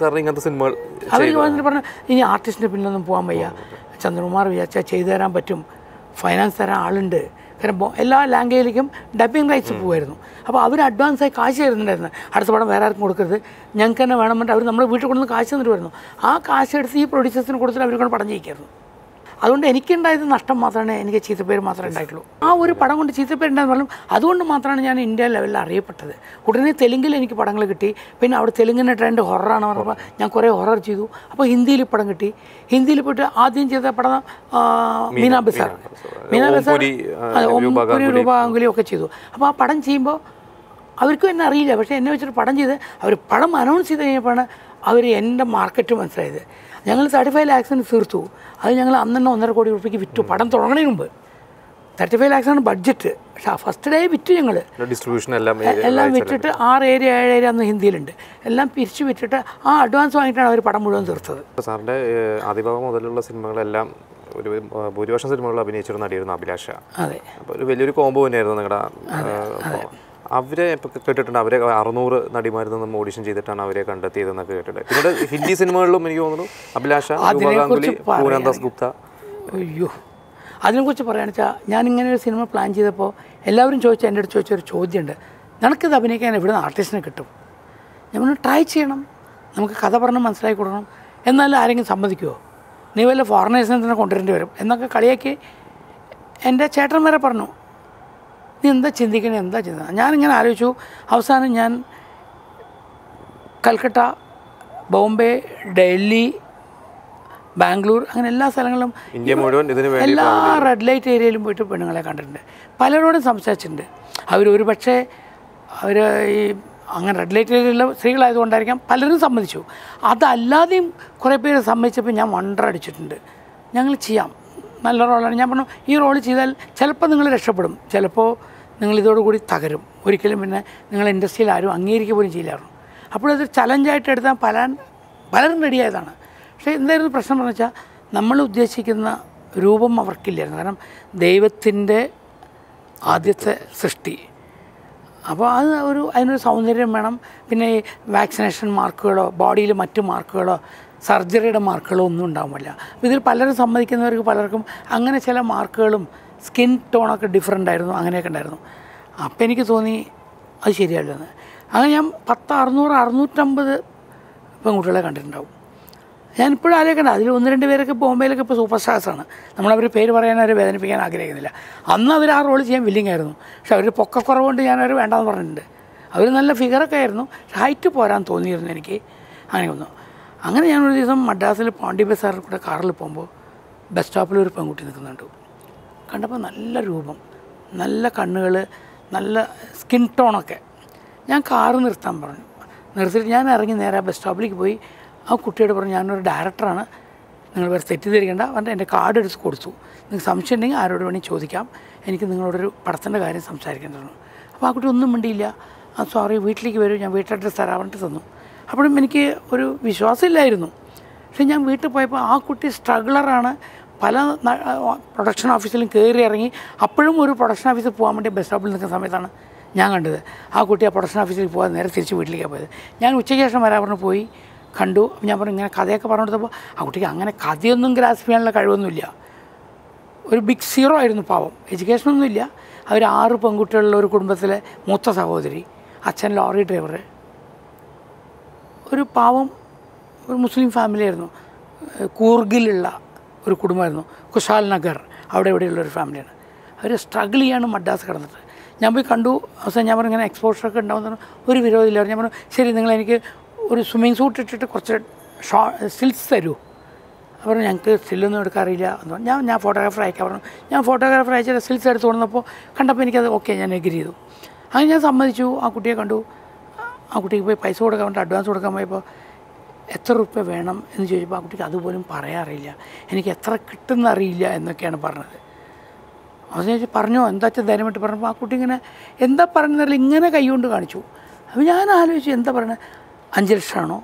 അവർ വന്നിട്ട് പറഞ്ഞു ഇനി ആർട്ടിസ്റ്റിൻ്റെ പിന്നിലൊന്നും പോകാൻ വയ്യ, ചന്ദ്രകുമാർ വിചാരിച്ചാൽ ചെയ്തു തരാൻ പറ്റും, ഫൈനാൻസ് തരാൻ ആളുണ്ട്. കാരണം എല്ലാ ലാംഗ്വേജിലേക്കും ഡബിങ് റൈറ്റ്സ് പോകുമായിരുന്നു. അപ്പോൾ അവർ അഡ്വാൻസായി കാശ് തരുന്നുണ്ടായിരുന്നു. അടുത്ത പടം വേറെ ആർക്കും കൊടുക്കരുത്, ഞങ്ങൾക്ക് തന്നെ വേണം പറഞ്ഞിട്ട് അവർ നമ്മുടെ വീട്ടിൽ കൊണ്ടുവന്ന് കാശ് തന്നിട്ട് വരുന്നു. ആ കാശ് എടുത്ത് ഈ പ്രൊഡ്യൂസേഴ്സിന് കൊടുത്തിട്ട് അവർ കൊണ്ട് പടം ചെയ്യിക്കായിരുന്നു. അതുകൊണ്ട് എനിക്കുണ്ടായത് നഷ്ടം മാത്രമേ, എനിക്ക് ചീത്തപ്പേര് മാത്രമേ ഉണ്ടായിട്ടുള്ളൂ. ആ ഒരു പടം കൊണ്ട് ചീത്തപ്പേരുണ്ടായെന്ന് പറഞ്ഞു. അതുകൊണ്ട് മാത്രമാണ് ഞാൻ ഇന്ത്യ ലെവലിൽ അറിയപ്പെട്ടത്. ഉടനെ തെലുങ്കിൽ എനിക്ക് പടങ്ങൾ കിട്ടി. പിന്നെ അവിടെ തെലുങ്കിൻ്റെ ട്രെൻഡ് ഹൊററാണ് പറഞ്ഞപ്പോൾ ഞാൻ കുറേ ഹൊറർ ചെയ്തു. അപ്പോൾ ഹിന്ദിയിൽ പടം കിട്ടി. ഹിന്ദിയിൽ പോയിട്ട് ആദ്യം ചെയ്ത പടം മീനാ ബസാർ മീനാ ബസാർ ഓംപുരി രൂപ ഗാംഗുലി ഒക്കെ ചെയ്തു. അപ്പോൾ ആ പടം ചെയ്യുമ്പോൾ അവർക്കും എന്നെ അറിയില്ല. പക്ഷേ എന്നെ വെച്ചിട്ട് പടം ചെയ്ത് അവർ പടം അനൗൺസ് ചെയ്ത് കഴിഞ്ഞപ്പോഴാണ് അവർ എൻ്റെ മാർക്കറ്റ് മനസ്സിലായത്. ഞങ്ങൾ തേർട്ടി ഫൈവ് ലാക്സിന് തീർത്തു. അത് ഞങ്ങൾ അന്ന് തന്നെ ഒന്നര കോടി രൂപയ്ക്ക് വിറ്റു. പടം തുടങ്ങുന്നതിന് മുമ്പ് തേർട്ടി ഫൈവ് ലാക്സാണ് ബഡ്ജറ്റ്. പക്ഷേ ആ ഫസ്റ്റ് ഡേ വിറ്റു. ഞങ്ങൾ ഡിസ്ട്രിബ്യൂഷൻ എല്ലാം എല്ലാം വിറ്റിട്ട് ആറ് ഏരിയ ഏഴ് ഏരിയ അന്ന് ഹിന്ദിയിലുണ്ട്. എല്ലാം പിരിച്ചു വിറ്റിട്ട് ആ അഡ്വാൻസ് വാങ്ങിയിട്ടാണ് അവർ പടം മുഴുവൻ തീർത്തത്. സാറിൻ്റെ ആദിഭാഗം മുതലുള്ള സിനിമകളെല്ലാം ഒരു ഭൂരിപക്ഷം സിനിമകളിൽ അഭിനയിച്ചൊരു നടിയായിരുന്നു അഭിലാഷ. അതെ. അപ്പോൾ ഒരു വലിയൊരു കോംബോ തന്നെയായിരുന്നു നിങ്ങളുടെ. അവരെ ഇപ്പോൾ കേട്ടിട്ടുണ്ട്, അവരെ അറുന്നൂറ് നടിമാരിൽ നിന്നും ഓഡിഷൻ ചെയ്തിട്ടാണ് അവരെ കണ്ടെത്തിയതെന്നൊക്കെ കേട്ടിട്ടുണ്ട്. പിന്നീട് ഹിന്ദി സിനിമകളിലും എനിക്ക് തോന്നുന്നു അഭിലാഷ, പൂനന്ദാസ് ഗുപ്ത. അയ്യോ, അതിനെക്കുറിച്ച് പറയുകയാണെന്ന് വെച്ചാൽ ഞാനിങ്ങനെ ഒരു സിനിമ പ്ലാൻ ചെയ്തപ്പോൾ എല്ലാവരും ചോദിച്ചാൽ എൻ്റെ അടുത്ത് ചോദിച്ചൊരു ചോദ്യമുണ്ട്, നിനക്കിത് അഭിനയിക്കാൻ എവിടെ നിന്ന് ആർട്ടിസ്റ്റിനെ കിട്ടും? ഞാൻ ട്രൈ ചെയ്യണം, നമുക്ക് കഥ പറഞ്ഞ് മനസ്സിലാക്കി കൊടുക്കണം. എന്നാലും ആരെങ്കിലും സമ്മതിക്കുമോ? നീ വല്ല ഫോറിനേഴ്സിനെ തന്നെ കൊണ്ടുവരേണ്ടി വരും എന്നൊക്കെ കളിയാക്കി എൻ്റെ ചേട്ടൻ വരെ പറഞ്ഞു. നീ എന്താ ചിന്തിക്കണേ, എന്താ ചിന്ത? ഞാനിങ്ങനെ ആലോചിച്ചു. അവസാനം ഞാൻ കൽക്കട്ട, ബോംബെ, ഡൽഹി, ബാംഗ്ലൂർ, അങ്ങനെ എല്ലാ സ്ഥലങ്ങളിലും ഇന്ത്യ മുഴുവൻ എല്ലാ റെഡ് ലൈറ്റ് ഏരിയയിലും പോയിട്ട് പെണ്ണുങ്ങളെ കണ്ടിട്ടുണ്ട്. പലരോടും സംസാരിച്ചിട്ടുണ്ട്. അവർ ഒരു പക്ഷേ അവർ ഈ അങ്ങനെ റെഡ് ലൈറ്റ് ഏരിയയിലുള്ള സ്ത്രീകളായതുകൊണ്ടായിരിക്കാം പലരും സമ്മതിച്ചു. അതല്ലാതെയും കുറേ പേര് സമ്മതിച്ചപ്പോൾ ഞാൻ വണ്ടർ അടിച്ചിട്ടുണ്ട്. ഞങ്ങൾ ചെയ്യാം, നല്ല റോളാണ്. ഞാൻ പറഞ്ഞു ഈ റോൾ ചെയ്താൽ ചിലപ്പോൾ നിങ്ങൾ രക്ഷപ്പെടും, ചിലപ്പോൾ നിങ്ങൾ ഇതോടുകൂടി തകരും, ഒരിക്കലും പിന്നെ നിങ്ങൾ ഇൻഡസ്ട്രിയിൽ ആരും അംഗീകരിക്കുക പോലും ചെയ്യില്ലായിരുന്നു. അപ്പോഴത് ചലഞ്ചായിട്ട് എടുത്താൽ പല പലരും റെഡിയായതാണ്. പക്ഷേ എന്തായിരുന്നു പ്രശ്നം എന്ന് വെച്ചാൽ നമ്മൾ ഉദ്ദേശിക്കുന്ന രൂപം അവർക്കില്ലായിരുന്നു. കാരണം ദൈവത്തിൻ്റെ ആദ്യത്തെ സൃഷ്ടി. അപ്പോൾ അത് ഒരു അതിനൊരു സൗന്ദര്യം വേണം. പിന്നെ ഈ വാക്സിനേഷൻ മാർക്കുകളോ ബോഡിയിൽ മറ്റു മാർക്കുകളോ സർജറിയുടെ മാർക്കുകളോ ഒന്നും ഉണ്ടാവില്ല. അപ്പോൾ ഇതിൽ പലരും സമ്മതിക്കുന്നവർക്ക് പലർക്കും അങ്ങനെ ചില മാർക്കുകളും സ്കിൻ ടോണൊക്കെ ഡിഫറൻ്റ് ആയിരുന്നു, അങ്ങനെയൊക്കെ ഉണ്ടായിരുന്നു. അപ്പോൾ എനിക്ക് തോന്നി അത് ശരിയല്ലെന്ന്. അങ്ങനെ ഞാൻ പത്ത് അറുന്നൂറ് അറുന്നൂറ്റമ്പത് പെൺകുട്ടികളെ കണ്ടിട്ടുണ്ടാവും. ഞാനിപ്പോഴും ആലോചിക്കണ്ട, അതിൽ ഒന്ന് രണ്ട് പേരൊക്കെ ബോംബെയിലൊക്കെ ഇപ്പോൾ സൂപ്പർ സ്റ്റാർസാണ്. നമ്മളവർ പേര് പറയാൻ അവർ വേദനിപ്പിക്കാൻ ആഗ്രഹിക്കുന്നില്ല. അന്ന് അവർ ആ റോൾ ചെയ്യാൻ വില്ലിങ് ആയിരുന്നു. പക്ഷെ അവർ പൊക്കക്കുറവുകൊണ്ട് ഞാനവർ വേണ്ടാന്ന് പറഞ്ഞിട്ടുണ്ട്. അവർ നല്ല ഫിഗറൊക്കെ ആയിരുന്നു, പക്ഷെ ഹൈറ്റ് പോരാൻ തോന്നിയിരുന്നു എനിക്ക്. അങ്ങനെ ഒന്നു അങ്ങനെ ഞാനൊരു ദിവസം മദ്രാസിൽ പോണ്ടി ബസാറിൽ കൂടെ കാറിൽ പോകുമ്പോൾ ബസ് സ്റ്റോപ്പിൽ ഒരു പെൺകുട്ടി നിൽക്കുന്നുണ്ട്. കണ്ടപ്പോൾ നല്ല രൂപം, നല്ല കണ്ണുകൾ, നല്ല സ്കിൻ ടോണൊക്കെ. ഞാൻ കാറ് നിർത്താൻ പറഞ്ഞു. നിർത്തിയിട്ട് ഞാൻ ഇറങ്ങി നേരെ ബസ് സ്റ്റോപ്പിലേക്ക് പോയി. ആ കുട്ടിയോട് പറഞ്ഞു, ഞാനൊരു ഡയറക്ടറാണ്, നിങ്ങൾ വേറെ തെറ്റിദ്ധരിക്കേണ്ട പറഞ്ഞിട്ട് എൻ്റെ കാർഡ് എടുത്ത് കൊടുത്തു. നിങ്ങൾക്ക് സംശയം ഉണ്ടെങ്കിൽ ആരോട് വേണമെങ്കിൽ ചോദിക്കാം, എനിക്ക് നിങ്ങളോടൊരു പടത്തിൻ്റെ കാര്യം സംസാരിക്കേണ്ടതാണ്. അപ്പോൾ ആ കുട്ടി ഒന്നും മിണ്ടിയില്ല. ആ സോറി, വീട്ടിലേക്ക് വരും, ഞാൻ വീട്ടിൽ അഡ്രസ്സ് തരാൻ വേണ്ടിയിട്ട് തന്നു. അപ്പോഴും എനിക്ക് ഒരു വിശ്വാസമില്ലായിരുന്നു. പക്ഷേ ഞാൻ വീട്ടിൽ പോയപ്പോൾ ആ കുട്ടി സ്ട്രഗ്ലറാണ്. പല പ്രൊഡക്ഷൻ ഓഫീസിലും കയറി ഇറങ്ങി. അപ്പോഴും ഒരു പ്രൊഡക്ഷൻ ഓഫീസിൽ പോകാൻ വേണ്ടി ബസ് സ്റ്റോപ്പിൽ നിൽക്കുന്ന സമയത്താണ് ഞാൻ കണ്ടത്. ആ കുട്ടി ആ പ്രൊഡക്ഷൻ ഓഫീസിൽ പോകാൻ നേരെ തിരിച്ച് വീട്ടിലേക്കാണ് പോയത്. ഞാൻ ഉച്ചയ്ക്ക് ശേഷം വരാൻ പറഞ്ഞ് പോയി കണ്ടു. ഞാൻ പറഞ്ഞു ഇങ്ങനെ കഥയൊക്കെ പറഞ്ഞു കൊടുത്തപ്പോൾ ആ കുട്ടിക്ക് അങ്ങനെ കഥയൊന്നും ഗ്രാസ്പ് ചെയ്യാനുള്ള കഴിവൊന്നുമില്ല. ഒരു ബിഗ് സീറോ ആയിരുന്നു പാവം. എഡ്യൂക്കേഷനൊന്നുമില്ല. അവർ ആറ് പെൺകുട്ടികളുള്ള ഒരു കുടുംബത്തിലെ മൂത്ത സഹോദരി, അച്ഛൻ ലോറി ഡ്രൈവർ, ഒരു പാവം ഒരു മുസ്ലിം ഫാമിലി ആയിരുന്നു. കൂർഗിലുള്ള ഒരു കുടുംബമായിരുന്നു, കുശാൽ നഗർ, അവിടെ ഇവിടെയുള്ളൊരു ഫാമിലിയാണ്. അവർ സ്ട്രഗിൾ ചെയ്യാണ് മദ്രാസ് കിടന്നിട്ട്. ഞാൻ പോയി കണ്ടു. അവസാനം ഞാൻ പറഞ്ഞു ഇങ്ങനെ എക്സ്പോഷറൊക്കെ ഉണ്ടാവുന്ന ഒരു വിരോധമില്ലായിരുന്നു. ഞാൻ പറഞ്ഞു ശരി, നിങ്ങൾ എനിക്ക് ഒരു സ്വിമ്മിങ് സൂട്ട് ഇട്ടിട്ട് കുറച്ച് ഷോ സ്റ്റിൽസ് തരൂ. അപ്പോൾ ഞങ്ങൾക്ക് സ്റ്റില്ലൊന്നും എടുക്കാറില്ല എന്ന് പറഞ്ഞു. ഞാൻ ഞാൻ ഫോട്ടോഗ്രാഫർ അയക്കാൻ പറഞ്ഞു. ഞാൻ ഫോട്ടോഗ്രാഫർ അയച്ചിട്ട് സ്റ്റിൽസ് എടുത്ത് കൊണ്ടുവന്നപ്പോൾ കണ്ടപ്പോൾ എനിക്കത് ഓക്കെ, ഞാൻ എഗ്രി ചെയ്തു. അങ്ങനെ ഞാൻ സമ്മതിച്ചു. ആ കുട്ടിയെ കണ്ടു. ആ കുട്ടിക്ക് പോയി പൈസ കൊടുക്കാൻ വേണ്ടി അഡ്വാൻസ് കൊടുക്കാൻ പോയപ്പോൾ എത്ര റുപ്യ വേണം എന്ന് ചോദിച്ചപ്പോൾ ആ കുട്ടിക്ക് അതുപോലും പറയാറില്ല. എനിക്ക് എത്ര കിട്ടുന്ന അറിയില്ല എന്നൊക്കെയാണ് പറഞ്ഞത്. അത് ചോദിച്ചാൽ പറഞ്ഞോ എന്താ വെച്ചാൽ ധൈര്യമായിട്ട് പറഞ്ഞപ്പോൾ ആ കുട്ടി ഇങ്ങനെ എന്താ പറയുന്നതിൽ ഇങ്ങനെ കൈകൊണ്ട് കാണിച്ചു. അപ്പോൾ ഞാൻ ആലോചിച്ചു എന്താ പറയുന്നത്, അഞ്ച് ലക്ഷമാണോ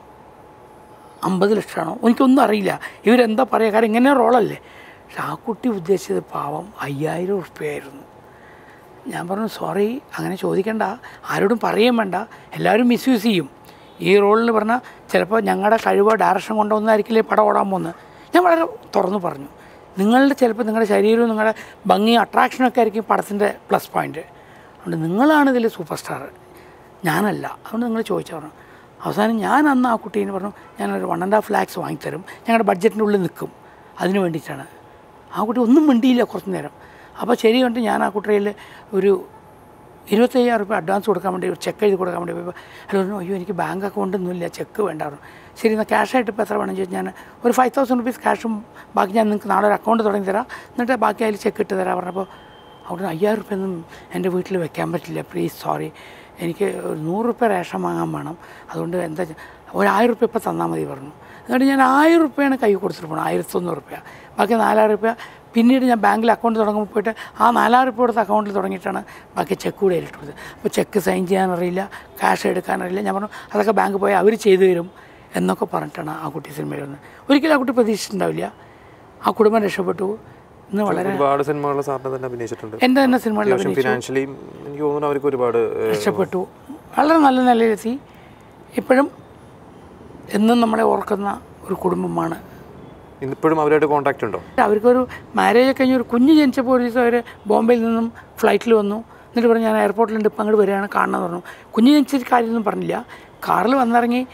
അമ്പത് ലക്ഷമാണോ എനിക്കൊന്നും അറിയില്ല, ഇവരെന്താ പറയുക, കാരണം ഇങ്ങനെ റോളല്ലേ. പക്ഷെ ആ കുട്ടി ഉദ്ദേശിച്ചത് പാവം അയ്യായിരം ഉറുപ്പ്യയായിരുന്നു. ഞാൻ പറഞ്ഞു സോറി, അങ്ങനെ ചോദിക്കണ്ട, ആരോടും പറയുകയും വേണ്ട, എല്ലാവരും മിസ്യൂസ് ചെയ്യും. ഈ റോളിന് പറഞ്ഞാൽ ചിലപ്പോൾ ഞങ്ങളുടെ കഴിവോ ഡയറക്ഷൻ കൊണ്ടൊന്നായിരിക്കില്ലേ പടം ഓടാൻ പോകുന്നത്. ഞാൻ വളരെ തുറന്നു പറഞ്ഞു, നിങ്ങളുടെ ചിലപ്പോൾ നിങ്ങളുടെ ശരീരവും നിങ്ങളുടെ ഭംഗിയും അട്രാക്ഷനൊക്കെ ആയിരിക്കും പടത്തിൻ്റെ പ്ലസ് പോയിൻറ്റ്. അതുകൊണ്ട് നിങ്ങളാണ് ഇതിൽ സൂപ്പർ സ്റ്റാർ, ഞാനല്ല. അതുകൊണ്ട് നിങ്ങൾ ചോദിച്ചു പറഞ്ഞു. അവസാനം ഞാൻ അന്ന് ആ കുട്ടീനെ പറഞ്ഞു ഞാനൊരു വൺ ആൻഡ് ഹാഫ് ലാക്സ് വാങ്ങിത്തരും, ഞങ്ങളുടെ ബഡ്ജറ്റിൻ്റെ ഉള്ളിൽ നിൽക്കും, അതിന് വേണ്ടിയിട്ടാണ്. ആ കുട്ടി ഒന്നും മിണ്ടിയില്ല കുറച്ച് നേരം. അപ്പോൾ ശരി കണ്ട് ഞാൻ ആ കുട്ടിയിൽ ഒരു ഇരുപത്തയ്യായിരം റുപ്യ അഡ്വാൻസ് കൊടുക്കാൻ വേണ്ടി ഒരു ചെക്ക് എഴുതി കൊടുക്കാൻ വേണ്ടി പോയപ്പോൾ അല്ല പറഞ്ഞു അയ്യോ എനിക്ക് ബാങ്ക് അക്കൗണ്ടൊന്നുമില്ല, ചെക്ക് വേണ്ടായിരുന്നു. ശരി എന്നാൽ ക്യാഷായിട്ട് ഇപ്പോൾ എത്ര വേണമെന്ന് ചോദിച്ചാൽ ഞാൻ ഒരു ഫൈവ് തൗസൻഡ് റുപ്പീസ് ക്യാഷും ബാക്കി ഞാൻ നിങ്ങൾക്ക് നാളെ ഒരു അക്കൗണ്ട് തുടങ്ങി തരാം, എന്നിട്ട് ബാക്കി അതിൽ ചെക്ക് ഇട്ട് തരാം പറഞ്ഞപ്പോൾ അവിടെ അയ്യായിരം റുപ്യ ഒന്നും എൻ്റെ വീട്ടിൽ വെക്കാൻ പറ്റില്ല, പ്ലീസ് സോറി, എനിക്ക് ഒരു നൂറ് റുപ്യ റേഷൻ വാങ്ങാൻ വേണം, അതുകൊണ്ട് എന്താ ഒരു ആയിരം റുപ്യ ഇപ്പോൾ തന്നാൽ മതി പറഞ്ഞു. എന്നിട്ട് ഞാൻ ആയിരം റുപ്യയാണ് കൈ കൊടുത്തിട്ട് പോകണം, ആയിരത്തൊന്നൂറ് റുപ്യ, ബാക്കി നാലായിരം റുപ്യ പിന്നീട് ഞാൻ ബാങ്കിൽ അക്കൗണ്ട് തുടങ്ങുമ്പോൾ പോയിട്ട് ആ നാലായിരം റുപ്യ കൊടുത്ത അക്കൗണ്ടിൽ തുടങ്ങിയിട്ടാണ് ബാക്കി ചെക്ക് കൂടെ ഇട്ട് കൊടുത്തത്. അപ്പോൾ ചെക്ക് സൈൻ ചെയ്യാനറിയില്ല, ക്യാഷ് എടുക്കാനറിയില്ല. ഞാൻ പറഞ്ഞു അതൊക്കെ ബാങ്ക് പോയി അവർ ചെയ്തു തരും എന്നൊക്കെ പറഞ്ഞിട്ടാണ് ആ കുട്ടി സിനിമയിൽ വന്നത്. ഒരിക്കലും ആ കുട്ടി പ്രതീക്ഷിച്ചിട്ടുണ്ടാവില്ല. ആ കുടുംബം രക്ഷപ്പെട്ടു. ഇന്ന് വളരെ ഒരുപാട് സിനിമകൾ സാറിന് തന്നെ അഭിനയിച്ചിട്ടുണ്ട്. എൻ്റെ തന്നെ സിനിമകളിൽ ഫിനാൻഷ്യലി എനിക്ക് തോന്നുന്നു അവർക്ക് ഒരുപാട് രക്ഷപ്പെട്ടു, വളരെ നല്ല നിലയിലെത്തി. ഇപ്പോഴും എന്നും നമ്മളെ ഓർക്കുന്ന ഒരു കുടുംബമാണ്. ഇപ്പോഴും അവരായിട്ട് കോൺടാക്റ്റ് ഉണ്ടോ? അവർക്കൊരു മാരേജ് കഴിഞ്ഞ് ഒരു കുഞ്ഞ് ജനിച്ചപ്പോൾ ഒരു ദിവസം അവർ ബോംബെയിൽ നിന്നും ഫ്ലൈറ്റിൽ വന്നു. എന്നിട്ട് പറഞ്ഞു ഞാൻ എയർപോർട്ടിലുണ്ട്, ഇപ്പം അങ്ങോട്ട് വരികയാണ് കാണണമെന്ന് പറഞ്ഞു. കുഞ്ഞ് ജനിച്ച കാര്യമൊന്നും പറഞ്ഞില്ല. കാറിൽ വന്നിറങ്ങി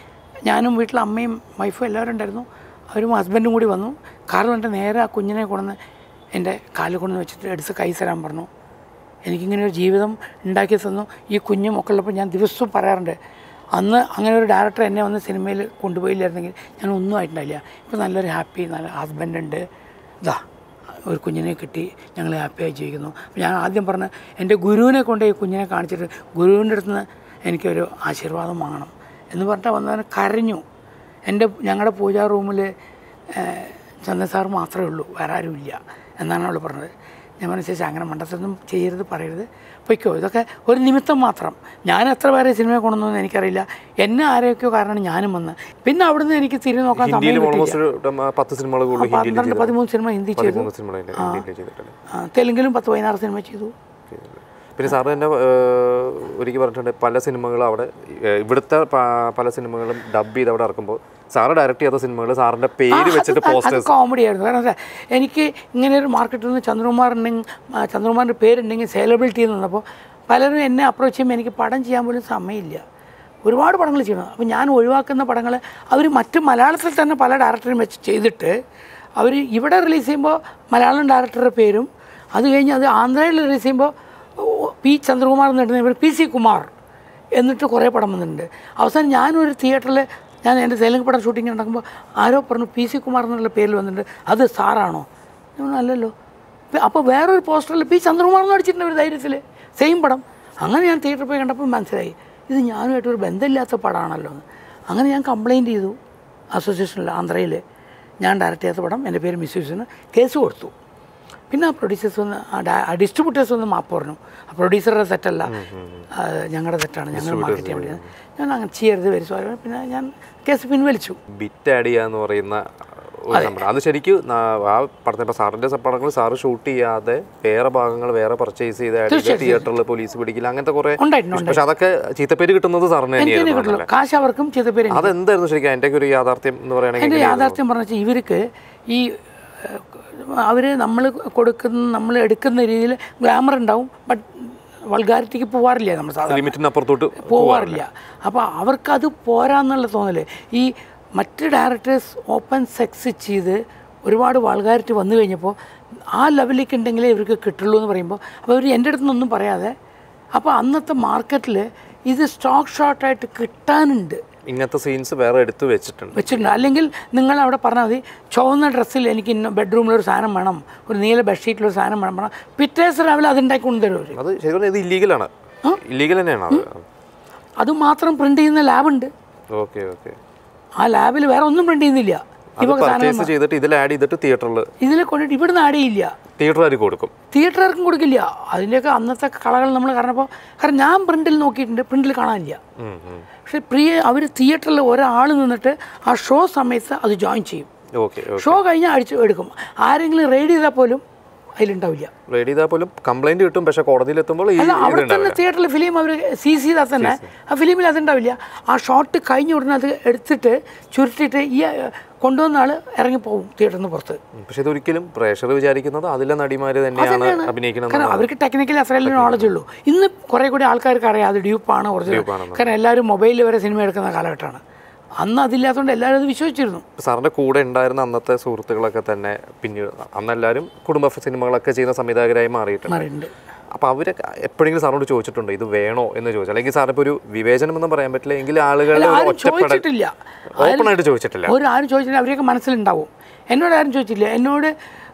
ഞാനും വീട്ടിൽ അമ്മയും വൈഫും എല്ലാവരും ഉണ്ടായിരുന്നു. അവരും ഹസ്ബൻഡും കൂടി വന്നു. കാറിൽ വന്നിട്ട് നേരെ ആ കുഞ്ഞിനെ കൊണ്ടുവന്ന് എൻ്റെ കാലിൽ കൊണ്ടുവന്ന് വെച്ചിട്ട് എടുത്ത് കൈ തരാൻ പറഞ്ഞു. എനിക്കിങ്ങനെ ഒരു ജീവിതം ഉണ്ടാക്കി തന്നു. ഈ കുഞ്ഞും ഒക്കെ ഉള്ളപ്പോൾ ഞാൻ ദിവസവും പറയാറുണ്ട്, അന്ന് അങ്ങനെ ഒരു ഡയറക്ടർ എന്നെ വന്ന് സിനിമയിൽ കൊണ്ടുപോയില്ലായിരുന്നെങ്കിൽ ഞാൻ ഒന്നും ആയിട്ടുണ്ടായില്ല. ഇപ്പോൾ നല്ലൊരു ഹാപ്പി, നല്ല ഹസ്ബൻഡ് ഉണ്ട്, ഇതാ ഒരു കുഞ്ഞിനെ കിട്ടി, ഞങ്ങൾ ഹാപ്പിയായി ജീവിക്കുന്നു. അപ്പോൾ ഞാൻ ആദ്യം പറഞ്ഞ് എൻ്റെ ഗുരുവിനെ കൊണ്ട് ഈ കുഞ്ഞിനെ കാണിച്ചിട്ട് ഗുരുവിൻ്റെ അടുത്ത് നിന്ന് എനിക്കൊരു ആശീർവാദം വാങ്ങണം എന്ന് പറഞ്ഞിട്ട് വന്നവന് കരഞ്ഞു. എൻ്റെ ഞങ്ങളുടെ പൂജാ റൂമിൽ ചന്ദൻ സാർ മാത്രമേ ഉള്ളൂ, വേറെ ആരുമില്ല എന്നാണ് അവൾ പറഞ്ഞത്. ഞാൻ മനസ്സിലാക്കി അങ്ങനെ മണ്ടത്തൊന്നും ചെയ്യരുത്, പറയരുത്, പൊയ്ക്കോ, ഇതൊക്കെ ഒരു നിമിത്തം മാത്രം. ഞാൻ എത്ര പേരെ സിനിമയെ കൊണ്ടുവന്നു എനിക്കറിയില്ല. എന്നെ ആരെയൊക്കെയോ കാരണമാണ് ഞാനും വന്ന്. പിന്നെ അവിടുന്ന് എനിക്ക് തിരിഞ്ഞു നോക്കാൻ സമയം പന്ത്രണ്ട് പതിമൂന്ന് സിനിമ ഹിന്ദി ചെയ്തു, തെലുങ്കിലും പത്ത് പതിനാറ് സിനിമ ചെയ്തു. പിന്നെ സാറ് തന്നെ ഒരിക്കൽ പറഞ്ഞിട്ടുണ്ട് പല സിനിമകളും അവിടെ ഇവിടുത്തെ പല സിനിമകളും ഡബ് ചെയ്ത് അവിടെ ഇറക്കുമ്പോൾ സാറ് ഡയറക്റ്റ് ചെയ്ത സിനിമകൾ സാറിൻ്റെ പേര് വെച്ചിട്ട് പോസ്റ്റേഴ്സ് കോമഡി ആയിരുന്നു. കാരണം എന്താ, എനിക്ക് ഇങ്ങനെ ഒരു മാർക്കറ്റിൽ നിന്ന് ചന്ദ്രകുമാർ ഉണ്ടെങ്കിൽ ചന്ദ്രകുമാറിൻ്റെ പേരുണ്ടെങ്കിൽ സെലിബ്രിറ്റി എന്ന് വന്നപ്പോൾ പലരും എന്നെ അപ്രോച്ച് ചെയ്യുമ്പോൾ എനിക്ക് പടം ചെയ്യാൻ പോലും സമയമില്ല. ഒരുപാട് പടങ്ങൾ ചെയ്യണം. അപ്പോൾ ഞാൻ ഒഴിവാക്കുന്ന പടങ്ങൾ അവർ മറ്റ് മലയാളത്തിൽ തന്നെ പല ഡയറക്ടറും വെച്ച് ചെയ്തിട്ട് അവർ ഇവിടെ റിലീസ് ചെയ്യുമ്പോൾ മലയാളം ഡയറക്ടറുടെ പേരും അത് കഴിഞ്ഞ് അത് ആന്ധ്രയിൽ റിലീസ് ചെയ്യുമ്പോൾ പി ചന്ദ്രകുമാർ എന്നിട്ട് ഇവിടെ പി സി കുമാർ എന്നിട്ട് കുറേ പടം വന്നിട്ടുണ്ട്. അവസാനം ഞാനൊരു തിയേറ്ററിൽ ഞാൻ എൻ്റെ തെലുങ്ക് പടം ഷൂട്ടിങ് നടക്കുമ്പോൾ ആരോ പറഞ്ഞു പി സി കുമാർ എന്നുള്ള പേരിൽ വന്നിട്ടുണ്ട്, അത് സാറാണോ? അല്ലല്ലോ. അപ്പോൾ വേറൊരു പോസ്റ്ററിൽ പി ചന്ദ്രകുമാർ എന്ന് അടിച്ചിട്ടുണ്ട് ഒരു ധൈര്യത്തിൽ, സെയിം പടം. അങ്ങനെ ഞാൻ തിയേറ്ററിൽ പോയി കണ്ടപ്പോൾ മനസ്സിലായി ഇത് ഞാനുമായിട്ടൊരു ബന്ധമില്ലാത്ത പടമാണല്ലോ എന്ന്. അങ്ങനെ ഞാൻ കംപ്ലയിൻറ്റ് ചെയ്തു അസോസിയേഷനിൽ, ആന്ധ്രയിൽ. ഞാൻ ഡയറക്റ്റ് ചെയ്യാത്ത പടം, എൻ്റെ പേര് മിസ്യൂസിന് കേസ് കൊടുത്തു. പിന്നെ ആ പ്രൊഡ്യൂസേഴ്സ് ഒന്ന് ആ ഡിസ്ട്രിബ്യൂട്ടേഴ്സ് ഒന്ന് മാപ്പ് പറഞ്ഞു, ആ പ്രൊഡ്യൂസറുടെ സെറ്റല്ല, ഞങ്ങളുടെ സെറ്റാണ്, ഞങ്ങൾ മാർക്കറ്റ് ചെയ്യാൻ വേണ്ടി ഞാൻ അങ്ങനെ ചെയ്യരുത് വരും. സോ പിന്നെ ഞാൻ കേസ് പിൻവലിച്ചു. ബിറ്റ് ആഡ് ചെയ്യുക എന്ന് പറയുന്ന അത് ശരിക്കും ആ പറഞ്ഞ സാറിൻ്റെ പടങ്ങൾ സാറ് ഷൂട്ട് ചെയ്യാതെ വേറെ ഭാഗങ്ങൾ വേറെ പർച്ചേസ് ചെയ്ത് തിയേറ്ററിൽ പോലീസ് പിടിക്കില്ല, അങ്ങനത്തെ കുറെ. പക്ഷെ അതൊക്കെ ചീത്തപ്പേര് കിട്ടുന്നത് സാറിന് തന്നെയായിരുന്നു. കാശ് അവർക്കും ചീത്തപ്പേര്. അതെന്തായിരുന്നു ശരിക്കും എൻ്റെ ഒരു യാഥാർത്ഥ്യം എന്ന് പറയുകയാണെങ്കിൽ? എൻ്റെ യാഥാർത്ഥ്യം പറഞ്ഞാൽ ഇവർക്ക് ഈ അവർ നമ്മൾ കൊടുക്കുന്ന നമ്മൾ എടുക്കുന്ന രീതിയിൽ ഗ്ലാമർ ഉണ്ടാവും, ബട്ട് വൾഗാരിറ്റിക്ക് പോകാറില്ല, നമ്മൾ ലിമിറ്റിനപ്പുറത്തോട്ട് പോകാറില്ല. അപ്പോൾ അവർക്കത് പോരാന്നുള്ള തോന്നൽ. ഈ മറ്റ് ഡയറക്ടേഴ്സ് ഓപ്പൺ സെക്സ് ചെയ്ത് ഒരുപാട് വൾഗാരിറ്റി വന്നു കഴിഞ്ഞപ്പോൾ ആ ലെവലിലേക്ക് ഉണ്ടെങ്കിലേ ഇവർക്ക് കിട്ടുള്ളൂ എന്ന് പറയുമ്പോൾ അപ്പോൾ അവർ എൻ്റെ അടുത്ത് നിന്നൊന്നും പറയാതെ, അപ്പോൾ അന്നത്തെ മാർക്കറ്റിൽ ഇത് സ്റ്റോക്ക് ഷോർട്ടായിട്ട് കിട്ടാനുണ്ട്. ഇങ്ങനത്തെ സീൻസ് വേറെ എടുത്ത് വെച്ചിട്ടുണ്ട് വെച്ചിട്ടുണ്ട് അല്ലെങ്കിൽ നിങ്ങൾ അവിടെ പറഞ്ഞാൽ മതി, ചുവന്ന ഡ്രസ്സിൽ എനിക്ക് ഇന്ന ബെഡ്റൂമിലൊരു സാധനം വേണം, ഒരു നീല ബെഡ്ഷീറ്റിലൊരു സാധനം വേണം പറഞ്ഞാൽ പിറ്റേ ദിവസം രാവിലെ അത് ഉണ്ടാക്കി കൊണ്ടുതരും. അത് ശരിക്കും ഇത് ഇല്ലീഗലാണ്, ഇല്ലീഗൽ തന്നെയാണ്. അത് മാത്രം പ്രിന്റ് ചെയ്യുന്ന ലാബുണ്ട്. Okay okay. ആ ലാബിൽ വേറെ ഒന്നും പ്രിന്റ് ചെയ്യുന്നില്ല. ചെയ്തിട്ട് ഇതിൽ ആഡ് ചെയ്തിട്ട് തിയേറ്ററിൽ ഇതിൽ കൊണ്ടിട്ട് ഇവിടുന്ന് ആഡ് ചെയ്യില്ല, തിയേറ്ററുകാർക്ക് കൊടുക്കും. തിയേറ്ററുകാർക്കും കൊടുക്കില്ല. അതിൻ്റെയൊക്കെ അന്നത്തെ കളകൾ നമ്മൾ കാരണപ്പോൾ കാരണം ഞാൻ പ്രിന്റിൽ നോക്കിയിട്ടുണ്ട്, പ്രിന്റിൽ കാണാനില്ല. പക്ഷെ പ്രിയ അവർ തിയേറ്ററിൽ ഒരാൾ നിന്നിട്ട് ആ ഷോ സമയത്ത് അത് ജോയിൻ ചെയ്യും. ഷോ കഴിഞ്ഞാൽ അടിച്ച് എടുക്കും. ആരെങ്കിലും റെയ്ഡ് ചെയ്താൽ പോലും അതിലുണ്ടാവില്ല. റെയ്ഡ് ചെയ്താൽ പോലും കംപ്ലൈന്റ് കിട്ടും. പക്ഷെ കോടതിയിൽ എത്തുമ്പോൾ അല്ല, അവിടെ തന്നെ തിയേറ്ററിൽ ഫിലിം അവർ സീസ് ചെയ്താൽ തന്നെ ആ ഫിലിമിൽ അതുണ്ടാവില്ല. ആ ഷോട്ട് കഴിഞ്ഞ ഉടനെ അത് എടുത്തിട്ട് ചുരുട്ടിയിട്ട് ഈ കൊണ്ടുവന്ന ആൾ ഇറങ്ങിപ്പോവും തിയേറ്ററിൽ നിന്ന് പുറത്ത്. പക്ഷെ ഇതൊരിക്കലും പ്രേക്ഷകർ വിചാരിക്കുന്നത് അതിലെ നടിമാർ തന്നെയാണ് അഭിനയിക്കുന്നത്. കാരണം അവർക്ക് ടെക്നിക്കലി അത്രയല്ലേ നോളജ് ഉള്ളൂ. ഇന്ന് കുറേ കൂടി ആൾക്കാർക്ക് അറിയാം അത് ഡ്യൂപ്പാണ്, ഒറിജിനൽ. കാരണം എല്ലാവരും മൊബൈലിൽ വരെ സിനിമ എടുക്കുന്ന കാലഘട്ടമാണ്. അന്ന് അതില്ലാത്തതുകൊണ്ട് എല്ലാവരും അത് വിശ്വസിച്ചിരുന്നു. സാറിൻ്റെ കൂടെ ഉണ്ടായിരുന്ന അന്നത്തെ സുഹൃത്തുക്കളൊക്കെ തന്നെ പിന്നീട് അന്ന് എല്ലാവരും കുടുംബ സിനിമകളൊക്കെ ചെയ്യുന്ന സംവിധായകരായി മാറിയിട്ടുണ്ട്. അപ്പോൾ അവരൊക്കെ എപ്പോഴെങ്കിലും സാറിനോട് ചോദിച്ചിട്ടുണ്ടോ ഇത് വേണോ എന്ന് ചോദിച്ചു? അല്ലെങ്കിൽ സാറിപ്പോൾ ഒരു വിവേചനം ഒന്നും പറയാൻ പറ്റില്ല, എങ്കിൽ ആളുകൾ ചോദിച്ചിട്ടില്ല, ഓപ്പണായിട്ട് ചോദിച്ചിട്ടില്ല, ഒരു ആരും ചോദിച്ചില്ല. അവരൊക്കെ മനസ്സിലുണ്ടാവും. എന്നോട് ആരും ചോദിച്ചില്ല. എന്നോട്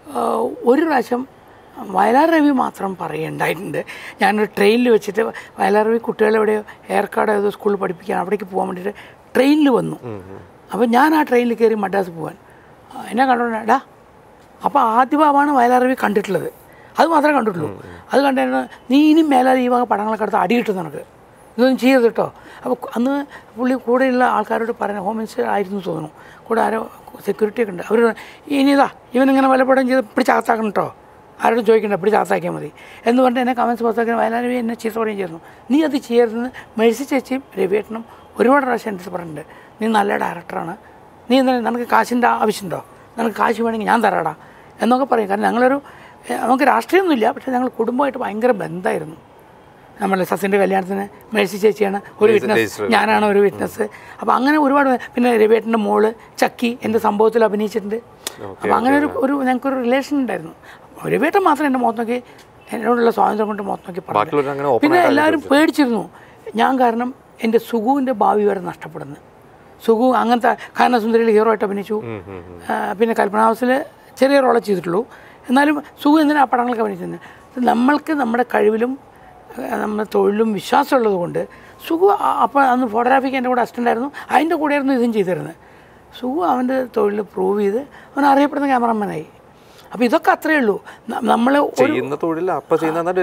ഒരു പ്രാവശ്യം വയലാർ രവി മാത്രം പറയുണ്ടായിട്ടുണ്ട്. ഞാനൊരു ട്രെയിനിൽ വെച്ചിട്ട് വയലാർ രവി കുട്ടികളെവിടെയോ ഏർക്കാട് ഏതോ സ്കൂളിൽ പഠിപ്പിക്കാൻ അവിടേക്ക് പോകാൻ വേണ്ടിയിട്ട് ട്രെയിനിൽ വന്നു. അപ്പോൾ ഞാൻ ആ ട്രെയിനിൽ കയറി മദ്രാസ് പോകാൻ എന്നെ കണ്ടോണ്ടാ. അപ്പോൾ ആദ്യഭാവമാണ് വയലാർ രവി കണ്ടിട്ടുള്ളത്, അത് മാത്രമേ കണ്ടിട്ടുള്ളൂ. അത് കണ്ടിട്ട് നീ ഇനി മേലാതെ ഈ വക പടങ്ങളൊക്കെ എടുത്ത് അടിയിട്ടു നിനക്ക്, ഇതൊന്നും ചെയ്യരുത് കേട്ടോ. അപ്പോൾ അന്ന് പുള്ളി കൂടെയുള്ള ആൾക്കാരോട് പറയുന്നത് ഹോം മിനിസ്റ്റർ ആയിരുന്നു തോന്നുന്നു, കൂടെ ആരോ സെക്യൂരിറ്റി ഒക്കെ ഉണ്ട്. അവർ ഇനി ഇതാ ഇവനിങ്ങനെ വല്ലപ്പടം ചെയ്ത് പിടിച്ചകത്താക്കണം കേട്ടോ, ആരോടും ചോദിക്കണ്ട, പിടിച്ചകത്താക്കിയാൽ മതി എന്ന് പറഞ്ഞിട്ട് എന്നെ കമൻസ് പുറത്താക്കാൻ വയലാർ രവി എന്നെ ചീത്ത പറയുകയും ചെയ്യുന്നു. നീ അത് ചെയ്യരുതെന്ന് മേഴ്സി ചേച്ചിയും രവിയേട്ടനും ഒരുപാട് പ്രാവശ്യം എൻ്റെ പറഞ്ഞിട്ടുണ്ട്. നീ നല്ല ഡയറക്ടറാണ്, നീ എന്താ നിനക്ക് കാശിൻ്റെ ആവശ്യമുണ്ടോ, നിനക്ക് കാശ് വേണമെങ്കിൽ ഞാൻ തരാടാ എന്നൊക്കെ പറയും. കാരണം ഞങ്ങളൊരു നമുക്ക് രാഷ്ട്രീയമൊന്നുമില്ല, പക്ഷേ ഞങ്ങൾ കുടുംബമായിട്ട് ഭയങ്കര ബന്ധമായിരുന്നു. നമ്മളെ സസിൻ്റെ കല്യാണത്തിന് മേഴ്സി ചേച്ചിയാണ് ഒരു വിറ്റ്നസ്, ഞാനാണ് ഒരു വിറ്റ്നസ്. അപ്പോൾ അങ്ങനെ ഒരുപാട്, പിന്നെ രവിയേട്ടൻ്റെ മോള് ചക്കി എൻ്റെ സംഭവത്തിൽ അഭിനയിച്ചിട്ടുണ്ട്. അപ്പോൾ അങ്ങനെ ഒരു ഒരു ഞങ്ങൾക്കൊരു റിലേഷൻ ഉണ്ടായിരുന്നു. രവിയേട്ടൻ മാത്രം എൻ്റെ മുഖത്ത് നോക്കി, എന്നോടുള്ള സ്വാതന്ത്ര്യം കൊണ്ട് മുഖത്ത് നോക്കി പറഞ്ഞു. പിന്നെ എല്ലാവരും പേടിച്ചിരുന്നു ഞാൻ കാരണം എൻ്റെ സുഗുവിൻ്റെ ഭാവി വരെ നഷ്ടപ്പെടുന്നു. സുഗു അങ്ങനത്തെ കാരണസുന്ദരിയിൽ ഹീറോ ആയിട്ട് അഭിനയിച്ചു. പിന്നെ കൽപ്പന ഹൗസിൽ ചെറിയ റോളെ ചെയ്തിട്ടുള്ളൂ. എന്നാലും സുഗു എന്തിനാ ആ പടങ്ങളൊക്കെ അഭിനയിച്ചിരുന്നത്? നമ്മൾക്ക് നമ്മുടെ കഴിവിലും നമ്മുടെ തൊഴിലും വിശ്വാസമുള്ളത് കൊണ്ട് സുഗു അപ്പോൾ അന്ന് ഫോട്ടോഗ്രാഫിക്ക് എൻ്റെ കൂടെ അസിസ്റ്റൻ്റ് ആയിരുന്നു, അതിൻ്റെ കൂടെയായിരുന്നു ഇതും ചെയ്തിരുന്നത്. സുഗു അവൻ്റെ തൊഴിൽ പ്രൂവ് ചെയ്ത് അവൻ അറിയപ്പെടുന്ന ക്യാമറമാനായി. അപ്പോൾ ഇതൊക്കെ അത്രയേ ഉള്ളൂ. നമ്മൾ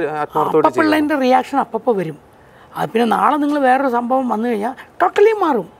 അപ്പപ്പുള്ളതിൻ്റെ റിയാക്ഷൻ അപ്പപ്പോൾ വരും. അത് പിന്നെ നാളെ നിങ്ങൾ വേറൊരു സംഭവം വന്നു കഴിഞ്ഞാൽ ടോട്ടലി മാറും.